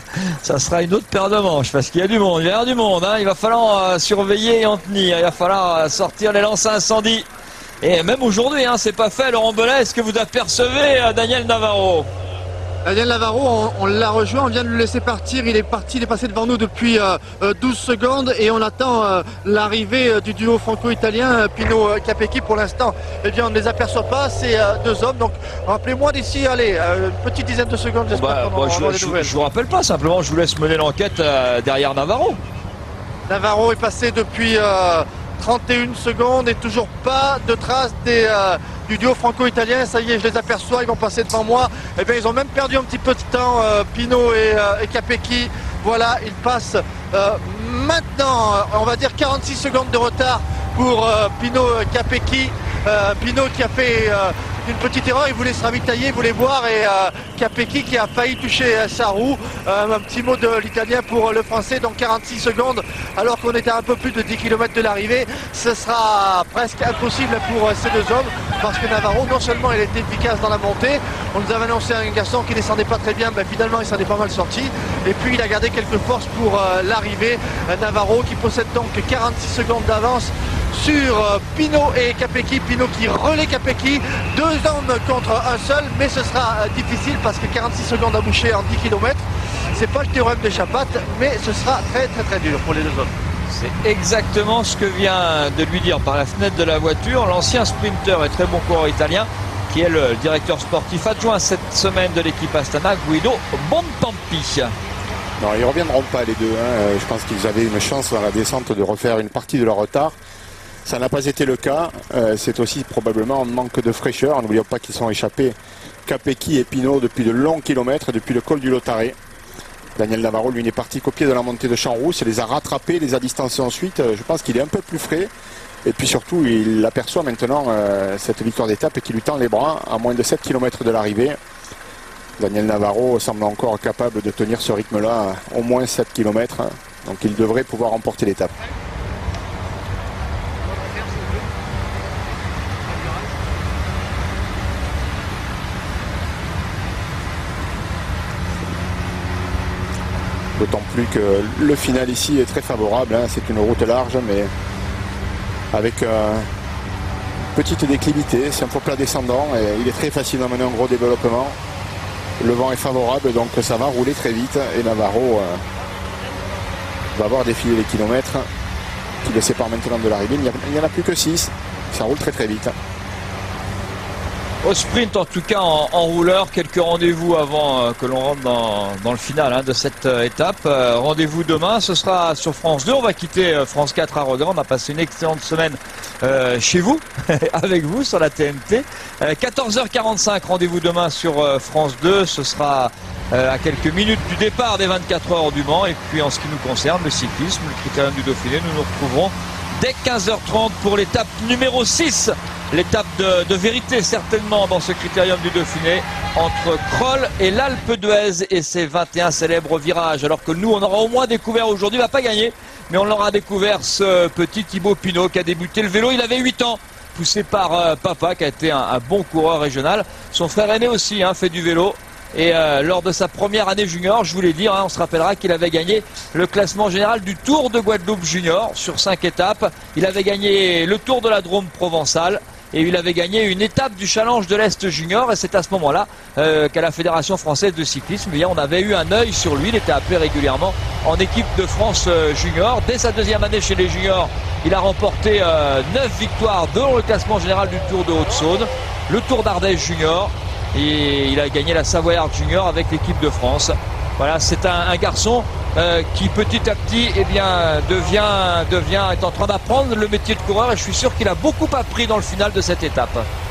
Ça sera une autre paire de manches parce qu'il y a du monde, il va y avoir du monde. Hein. Il va falloir euh, surveiller et en tenir. Il va falloir euh, sortir les lances à incendie. Et même aujourd'hui, hein, c'est pas fait. Laurent Belay, est-ce que vous apercevez euh, Daniel Navarro? Daniel Navarro, on, on l'a rejoint, on vient de le laisser partir, il est parti, il est passé devant nous depuis euh, douze secondes et on attend euh, l'arrivée euh, du duo franco-italien euh, Pinot-Capecchi. Pour l'instant, eh bien on ne les aperçoit pas, ces euh, deux hommes, donc rappelez-moi d'ici, allez, euh, une petite dizaine de secondes, j'espère bah, qu'on bah, aura je, des nouvelles. Je, je vous rappelle pas, simplement je vous laisse mener l'enquête euh, derrière Navarro. Navarro est passé depuis euh, trente et une secondes et toujours pas de traces des... Euh, du duo franco-italien. Ça y est, je les aperçois, ils vont passer devant moi. Et bien ils ont même perdu un petit peu de temps, euh, Pinot et, euh, et Capecchi. Voilà, ils passent euh, maintenant, on va dire quarante-six secondes de retard pour euh, Pinot Capecchi. Euh, Pinot qui a fait euh, une petite erreur, il voulait se ravitailler, il voulait boire et euh, Capecchi qui a failli toucher euh, sa roue. Euh, un petit mot de l'italien pour euh, le français, donc quarante-six secondes alors qu'on était à un peu plus de dix kilomètres de l'arrivée. Ce sera presque impossible pour euh, ces deux hommes parce que Navarro, non seulement il était efficace dans la montée, on nous avait annoncé un garçon qui descendait pas très bien, ben finalement il s'en est pas mal sorti et puis il a gardé quelques forces pour euh, l'arrivée. Euh, Navarro qui possède donc quarante-six secondes d'avance sur euh, Pinot et Capecchi. Pinot qui relaie Capecchi, deux hommes contre un seul, mais ce sera euh, difficile parce que quarante-six secondes à boucher en dix kilomètres, c'est pas le théorème de Chapat, mais ce sera très très très dur pour les deux hommes. C'est exactement ce que vient de lui dire par la fenêtre de la voiture l'ancien sprinter et très bon coureur italien qui est le directeur sportif adjoint cette semaine de l'équipe Astana, Guido Bontempi. Non, ils ne reviendront pas les deux. Hein. Je pense qu'ils avaient une chance dans la descente de refaire une partie de leur retard. Ça n'a pas été le cas. Euh, c'est aussi probablement un manque de fraîcheur. N'oublions pas qu'ils sont échappés Capecchi et Pinot depuis de longs kilomètres, depuis le col du Lautare. Daniel Navarro, lui, n'est parti qu'au pied de la montée de Champs-Rousse. Il les a rattrapés, les a distancés ensuite. Je pense qu'il est un peu plus frais. Et puis surtout, il aperçoit maintenant euh, cette victoire d'étape et qui lui tend les bras à moins de sept kilomètres de l'arrivée. Daniel Navarro semble encore capable de tenir ce rythme-là au moins sept kilomètres. Donc il devrait pouvoir remporter l'étape. D'autant plus que le final ici est très favorable, hein. C'est une route large, mais avec euh, une petite déclivité, c'est un faux plat descendant et il est très facile d'emmener un gros développement. Le vent est favorable, donc ça va rouler très vite et Navarro euh, va voir défiler les kilomètres qui le séparent maintenant de l'arrivée. Il n'y en a plus que six, ça roule très très vite. Au sprint, en tout cas en, en rouleur, quelques rendez-vous avant euh, que l'on rentre dans, dans le final hein, de cette euh, étape. Euh, rendez-vous demain, ce sera sur France deux. On va quitter euh, France quatre à Rodin. On a passé une excellente semaine euh, chez vous, avec vous sur la T N T. Euh, quatorze heures quarante-cinq, rendez-vous demain sur euh, France deux. Ce sera euh, à quelques minutes du départ des vingt-quatre heures du Mans. Et puis en ce qui nous concerne, le cyclisme, le Critérium du Dauphiné, nous nous retrouverons dès quinze heures trente pour l'étape numéro six. L'étape de, de vérité certainement dans ce Critérium du Dauphiné entre Kroll et l'Alpe d'Huez et ses vingt et un célèbres virages. Alors que nous on aura au moins découvert aujourd'hui, il va pas gagner, mais on l'aura découvert ce petit Thibaut Pinot qui a débuté le vélo, il avait huit ans, poussé par euh, papa qui a été un, un bon coureur régional. Son frère aîné aussi hein, fait du vélo. Et euh, lors de sa première année junior, je voulais dire, hein, on se rappellera qu'il avait gagné le classement général du Tour de Guadeloupe junior sur cinq étapes. Il avait gagné le Tour de la Drôme provençale. Et il avait gagné une étape du Challenge de l'Est junior et c'est à ce moment-là euh, qu'à la Fédération française de cyclisme, eh bien, on avait eu un œil sur lui. Il était appelé régulièrement en équipe de France euh, junior. Dès sa deuxième année chez les juniors, il a remporté euh, neuf victoires dans le classement général du Tour de Haute-Saône, le Tour d'Ardèche junior et il a gagné la Savoyard junior avec l'équipe de France. Voilà, c'est un, un garçon euh, qui petit à petit eh bien, devient, devient, est en train d'apprendre le métier de coureur et je suis sûr qu'il a beaucoup appris dans le final de cette étape.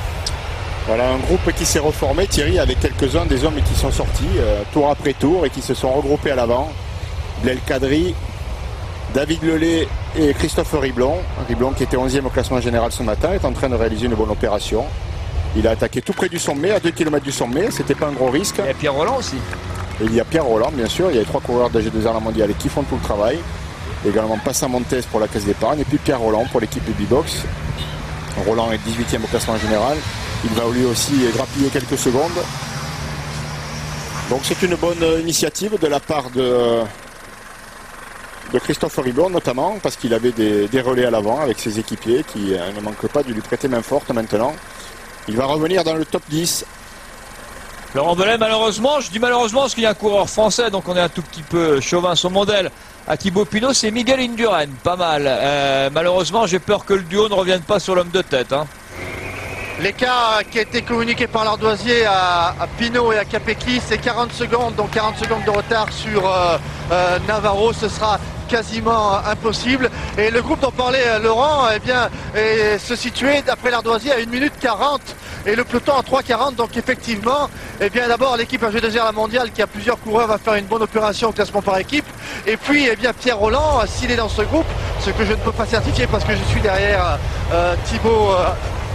Voilà un groupe qui s'est reformé, Thierry, avec quelques-uns des hommes qui sont sortis euh, tour après tour et qui se sont regroupés à l'avant. Blaise Cadry, David Lelay et Christophe Riblon. Riblon qui était onzième au classement général ce matin est en train de réaliser une bonne opération. Il a attaqué tout près du sommet, à deux kilomètres du sommet, c'était pas un gros risque. Et Pierre Roland aussi. Et il y a Pierre Roland, bien sûr, il y a les trois coureurs de G deux R La Mondiale qui font tout le travail. Également Passamontes pour la caisse d'épargne et puis Pierre Roland pour l'équipe de B-Box. Roland est dix-huitième au classement général. Il va lui aussi grappiller quelques secondes. Donc c'est une bonne initiative de la part de, de Christophe Riblon notamment, parce qu'il avait des, des relais à l'avant avec ses équipiers qui euh, ne manquent pas de lui prêter main forte maintenant. Il va revenir dans le top dix. Laurent Belay, malheureusement, je dis malheureusement parce qu'il y a un coureur français, donc on est un tout petit peu chauvin son modèle. À Thibaut Pinot, c'est Miguel Indurain, pas mal. Euh, malheureusement, j'ai peur que le duo ne revienne pas sur l'homme de tête. Hein. L'écart qui a été communiqué par l'Ardoisier à, à Pinot et à Capecchi, c'est quarante secondes, donc quarante secondes de retard sur euh, euh, Navarro, ce sera quasiment impossible. Et le groupe dont parlait Laurent eh bien, est se situait d'après l'Ardoisier à une minute quarante et le peloton à trois quarante. Donc effectivement, eh bien d'abord l'équipe G deux R La Mondiale qui a plusieurs coureurs va faire une bonne opération au classement par équipe. Et puis eh bien Pierre Roland, s'il est dans ce groupe, ce que je ne peux pas certifier parce que je suis derrière euh, Thibaut euh,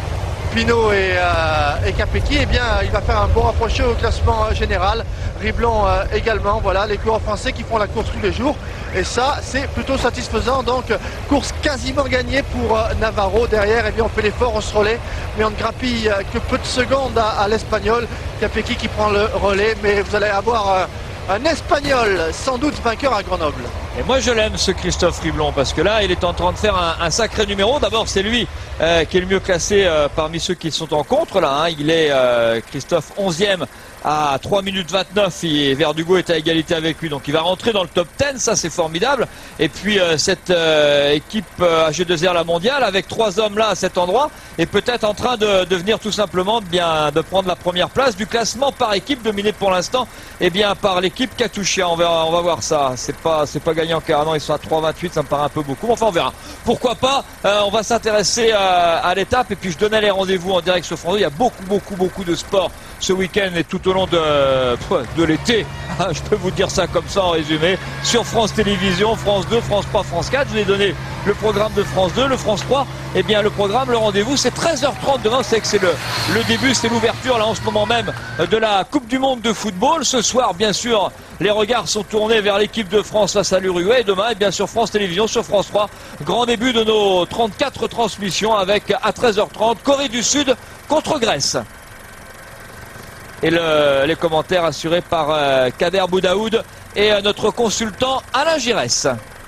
Pinot et, euh, et Capecchi, eh bien il va faire un bon rapproché au classement euh, général. Riblon euh, également, voilà les coureurs français qui font la course tous les jours et ça c'est plutôt satisfaisant. Donc course quasiment gagnée pour euh, Navarro. Derrière, eh bien on fait l'effort, on se relaie, mais on ne grappille euh, que peu de secondes à, à l'Espagnol. Capecchi qui prend le relais, mais vous allez avoir euh, un Espagnol sans doute vainqueur à Grenoble. Et moi je l'aime ce Christophe Riblon parce que là il est en train de faire un, un sacré numéro. D'abord c'est lui euh, qui est le mieux classé euh, parmi ceux qui sont en contre là. Hein. Il est euh, Christophe onzième à trois minutes vingt-neuf et Verdugo est à égalité avec lui. Donc il va rentrer dans le top dix, ça c'est formidable. Et puis euh, cette euh, équipe euh, G deux R La Mondiale avec trois hommes là à cet endroit est peut-être en train de devenir tout simplement bien de prendre la première place du classement par équipe dominé pour l'instant et eh bien par l'équipe Katusha. On verra, on va voir ça. C'est pas c'est pas gagnant car non ils sont à trois vingt-huit, ça me paraît un peu beaucoup. Enfin on verra. Pourquoi pas. Euh, on va s'intéresser à, à l'étape et puis je donnais les rendez-vous en direct sur France deux. Il y a beaucoup beaucoup beaucoup de sport ce week-end et tout au long de, de l'été, je peux vous dire ça comme ça en résumé, sur France Télévisions, France deux, France trois, France quatre. Je vous ai donné le programme de France deux, le France trois, et eh bien le programme, le rendez-vous, c'est treize heures trente demain, c'est que c'est le, le début, c'est l'ouverture là en ce moment même de la Coupe du Monde de football. Ce soir, bien sûr, les regards sont tournés vers l'équipe de France face à l'Uruguay et demain, et bien sur France Télévisions, sur France trois, grand début de nos trente-quatre transmissions avec à treize heures trente, Corée du Sud contre Grèce. Et le, les commentaires assurés par euh, Kader Boudaoud et euh, notre consultant Alain Giresse.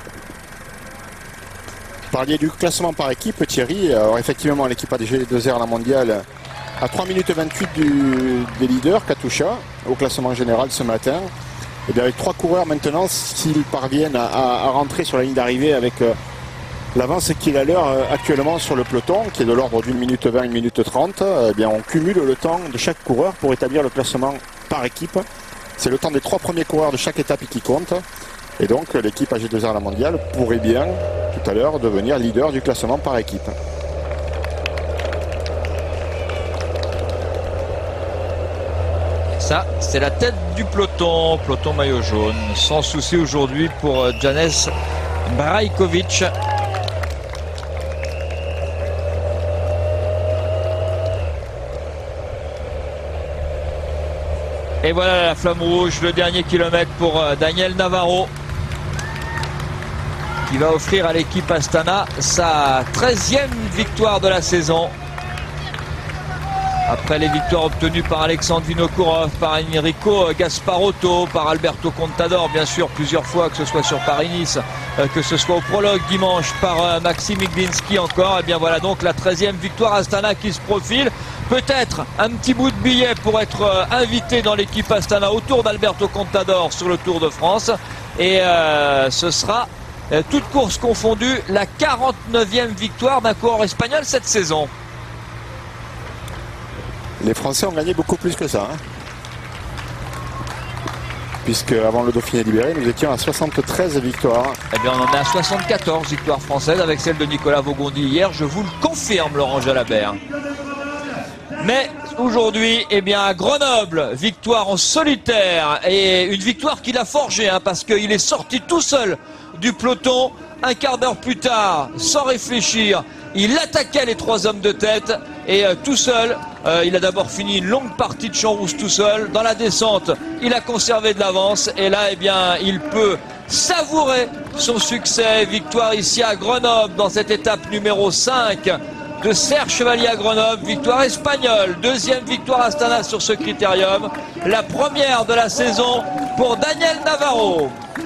Vous parliez du classement par équipe, Thierry. Alors effectivement, l'équipe A D G deux R la mondiale à trois minutes vingt-huit du, des leaders, Katusha, au classement général ce matin. Et bien avec trois coureurs maintenant, s'ils parviennent à, à, à rentrer sur la ligne d'arrivée avec euh, l'avance qu'il a l'heure euh, actuellement sur le peloton, qui est de l'ordre d'une minute vingt, une minute trente, eh bien on cumule le temps de chaque coureur pour établir le classement par équipe. C'est le temps des trois premiers coureurs de chaque étape qui compte. Et donc l'équipe A G deux R la mondiale pourrait bien tout à l'heure devenir leader du classement par équipe. Ça, c'est la tête du peloton, peloton maillot jaune. Sans souci aujourd'hui pour Janez Brajkovic. Et voilà la flamme rouge, le dernier kilomètre pour Daniel Navarro, qui va offrir à l'équipe Astana sa treizième victoire de la saison. Après les victoires obtenues par Alexandre Vinokourov, par Enrico Gasparotto, par Alberto Contador, bien sûr, plusieurs fois, que ce soit sur Paris-Nice, que ce soit au prologue dimanche par Maxime Iglinski encore. Et bien voilà donc la treizième victoire Astana qui se profile. Peut-être un petit bout de billet pour être invité dans l'équipe Astana autour d'Alberto Contador sur le Tour de France. Et euh, ce sera, euh, toute course confondue, la quarante-neuvième victoire d'un coureur espagnol cette saison. Les Français ont gagné beaucoup plus que ça. Hein. Puisque avant le Dauphiné libéré, nous étions à soixante-treize victoires. Eh bien, on en est à soixante-quatorze victoires françaises avec celle de Nicolas Vaugondi hier. Je vous le confirme, Laurent Jalabert. Mais aujourd'hui, eh bien, à Grenoble, victoire en solitaire et une victoire qu'il a forgée, hein, parce qu'il est sorti tout seul du peloton. Un quart d'heure plus tard, sans réfléchir, il attaquait les trois hommes de tête et euh, tout seul, euh, il a d'abord fini une longue partie de Champs-Rousse tout seul. Dans la descente, il a conservé de l'avance et là, eh bien, il peut savourer son succès. Victoire ici à Grenoble dans cette étape numéro cinq de Serge Chevalier à Grenoble. Victoire espagnole, deuxième victoire Astana sur ce critérium. La première de la saison pour Daniel Navarro.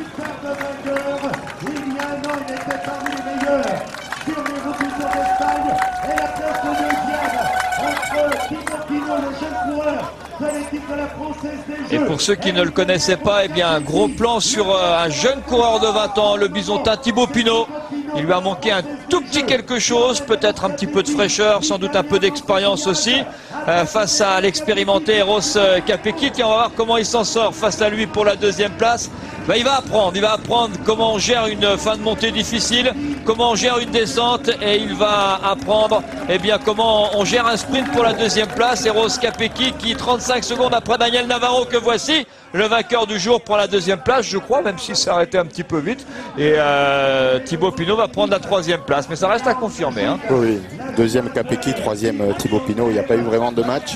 Et pour ceux qui ne le connaissaient pas, eh bien, un gros plan sur euh, un jeune coureur de vingt ans, le bisontin Thibaut Pinot. Il lui a manqué un tout petit quelque chose, peut-être un petit peu de fraîcheur, sans doute un peu d'expérience aussi, euh, face à l'expérimenté Eros Capecchi. Et on va voir comment il s'en sort face à lui pour la deuxième place. Ben, il va apprendre, il va apprendre comment on gère une fin de montée difficile, comment on gère une descente, et il va apprendre eh bien, comment on gère un sprint pour la deuxième place. Eros Capecchi qui, trente-cinq secondes après Daniel Navarro, que voici, le vainqueur du jour prend la deuxième place, je crois, même s'il s'est arrêté un petit peu vite. Et euh, Thibaut Pinot va prendre la troisième place, mais ça reste à confirmer. Hein. Oui, deuxième Capecchi, troisième Thibaut Pinot, il n'y a pas eu vraiment de match.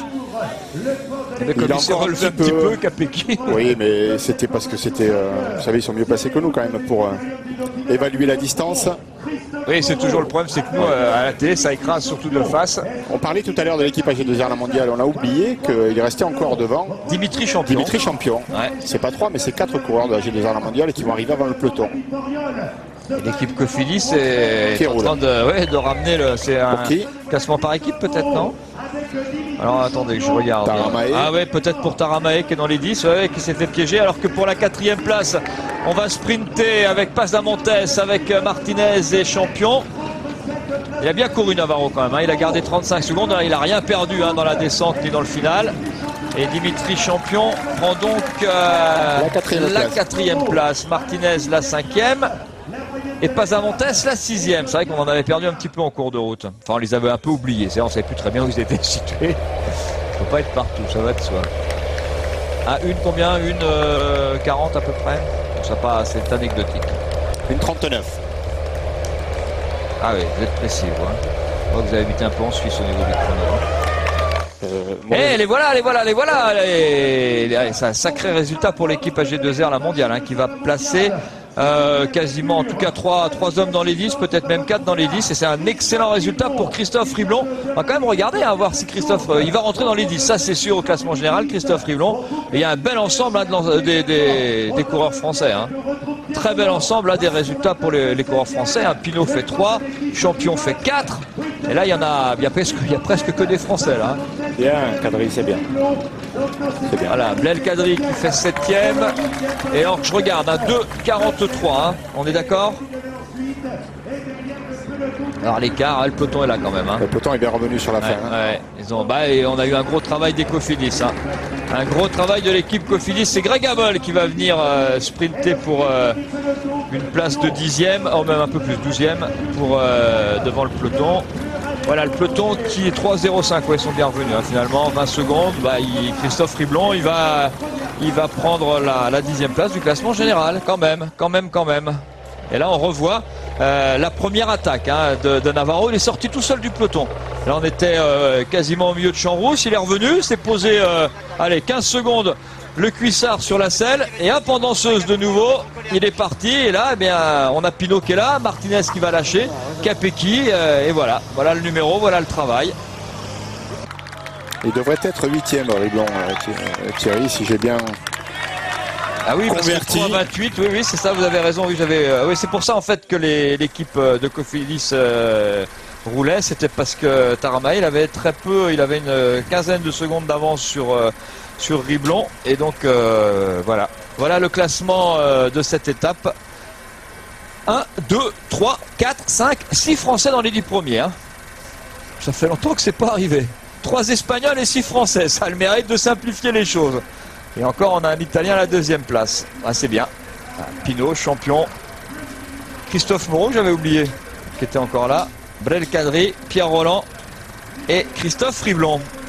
Mais comme il, il s'est relevé un petit peu, Capecchi. Oui, mais c'était parce que c'était, euh, vous savez, ils sont mieux placés que nous quand même pour euh, évaluer la distance. Oui, c'est toujours le problème, c'est que nous, euh, à la télé, ça écrase surtout de face. On parlait tout à l'heure de l'équipe A G deux R la mondiale, on a oublié qu'il restait encore devant Dimitri Champion. Dimitri Champion. Ouais. C'est pas trois, mais c'est quatre coureurs de A G deux R la mondiale qui vont arriver avant le peloton. Et l'équipe Cofidis est, est en train de, ouais, de ramener le. C'est un okay. classement par équipe, peut-être, non? Alors attendez que je regarde. Taramae. Ah ouais, peut-être pour Taramae qui est dans les dix, ouais, qui s'est fait piéger. Alors que pour la quatrième place, on va sprinter avec Pasamontes, avec Martinez et Champion. Il a bien couru Navarro quand même, hein. Il a gardé trente-cinq secondes, il n'a rien perdu hein, dans la descente ni dans le final. Et Dimitri Champion prend donc euh, la, quatrième, la place. quatrième place, Martinez la cinquième. Et Pasamontes la sixième. C'est vrai qu'on en avait perdu un petit peu en cours de route. Enfin, on les avait un peu oubliés. C'est-à-dire, on ne savait plus très bien où ils étaient situés. Il ne faut pas être partout, ça va de soi. À une combien? Une euh, quarante à peu près. Ça pas, c'est anecdotique. Une trente-neuf. Ah oui, vous êtes précis, vous. Hein. Je vois que vous avez habité un peu en Suisse au niveau du chrono. Euh, bon, et les voilà, les voilà, les voilà. Les... C'est un sacré résultat pour l'équipe A G deux R la mondiale hein, qui va placer Euh, quasiment, en tout cas, trois, trois hommes dans les dix, peut-être même quatre dans les dix. Et c'est un excellent résultat pour Christophe Riblon. On va quand même regarder, hein, voir si Christophe, euh, il va rentrer dans les dix. Ça, c'est sûr au classement général, Christophe Riblon. Et il y a un bel ensemble hein, de des, des, des coureurs français. Hein. Très bel ensemble là, des résultats pour les, les coureurs français. Hein. Pinot fait trois, Champion fait quatre. Et là, il y en a, il y a presque, il y a presque que des Français là. Hein. Bien, Kadri, c'est bien. C'est bien. Voilà, Blaise Kadri qui fait septième. Et alors, je regarde, hein, deux quarante-trois. Hein. On est d'accord? Alors l'écart, hein, le peloton est là quand même. Hein. Le peloton est bien revenu sur la ouais, fin. Hein. Ouais. Ils ont, bah, et on a eu un gros travail des Cofidis. Hein. Un gros travail de l'équipe Cofidis. C'est Greg Abel qui va venir euh, sprinter pour euh, une place de dixième, ou même un peu plus, douzième, pour, euh, devant le peloton. Voilà le peloton qui est trois zéro cinq, ouais, ils sont bien revenus hein, finalement, vingt secondes, bah, il, Christophe Riblon il va, il va prendre la, la dixième place du classement général, quand même, quand même, quand même. Et là on revoit euh, la première attaque hein, de, de Navarro, il est sorti tout seul du peloton. Là on était euh, quasiment au milieu de Champs-Rousse, il est revenu, s'est posé euh, allez, quinze secondes le cuissard sur la selle et hop en danseuse de nouveau, il est parti et là eh bien, on a Pinot qui est là, Martinez qui va lâcher, Capecchi euh, et voilà, voilà le numéro, voilà le travail. Il devrait être huitième Riblon, Thierry, si j'ai bien ah oui, converti. Parce que vingt-huit, oui, oui, c'est ça, vous avez raison, oui, j'avais, euh, oui, c'est pour ça en fait que l'équipe de Cofidis euh, roulait, c'était parce que Tarama il avait très peu, il avait une quinzaine de secondes d'avance sur euh, sur Riblon et donc euh, voilà voilà le classement euh, de cette étape. Un, deux, trois, quatre, cinq, six Français dans les dix premiers hein. Ça fait longtemps que c'est pas arrivé. Trois Espagnols et six Français, ça a le mérite de simplifier les choses. Et encore on a un Italien à la deuxième place, ah, c'est bien. Pinot champion, Christophe Moreau j'avais oublié qui était encore là, Blaise Kadri, Pierre Roland et Christophe Riblon.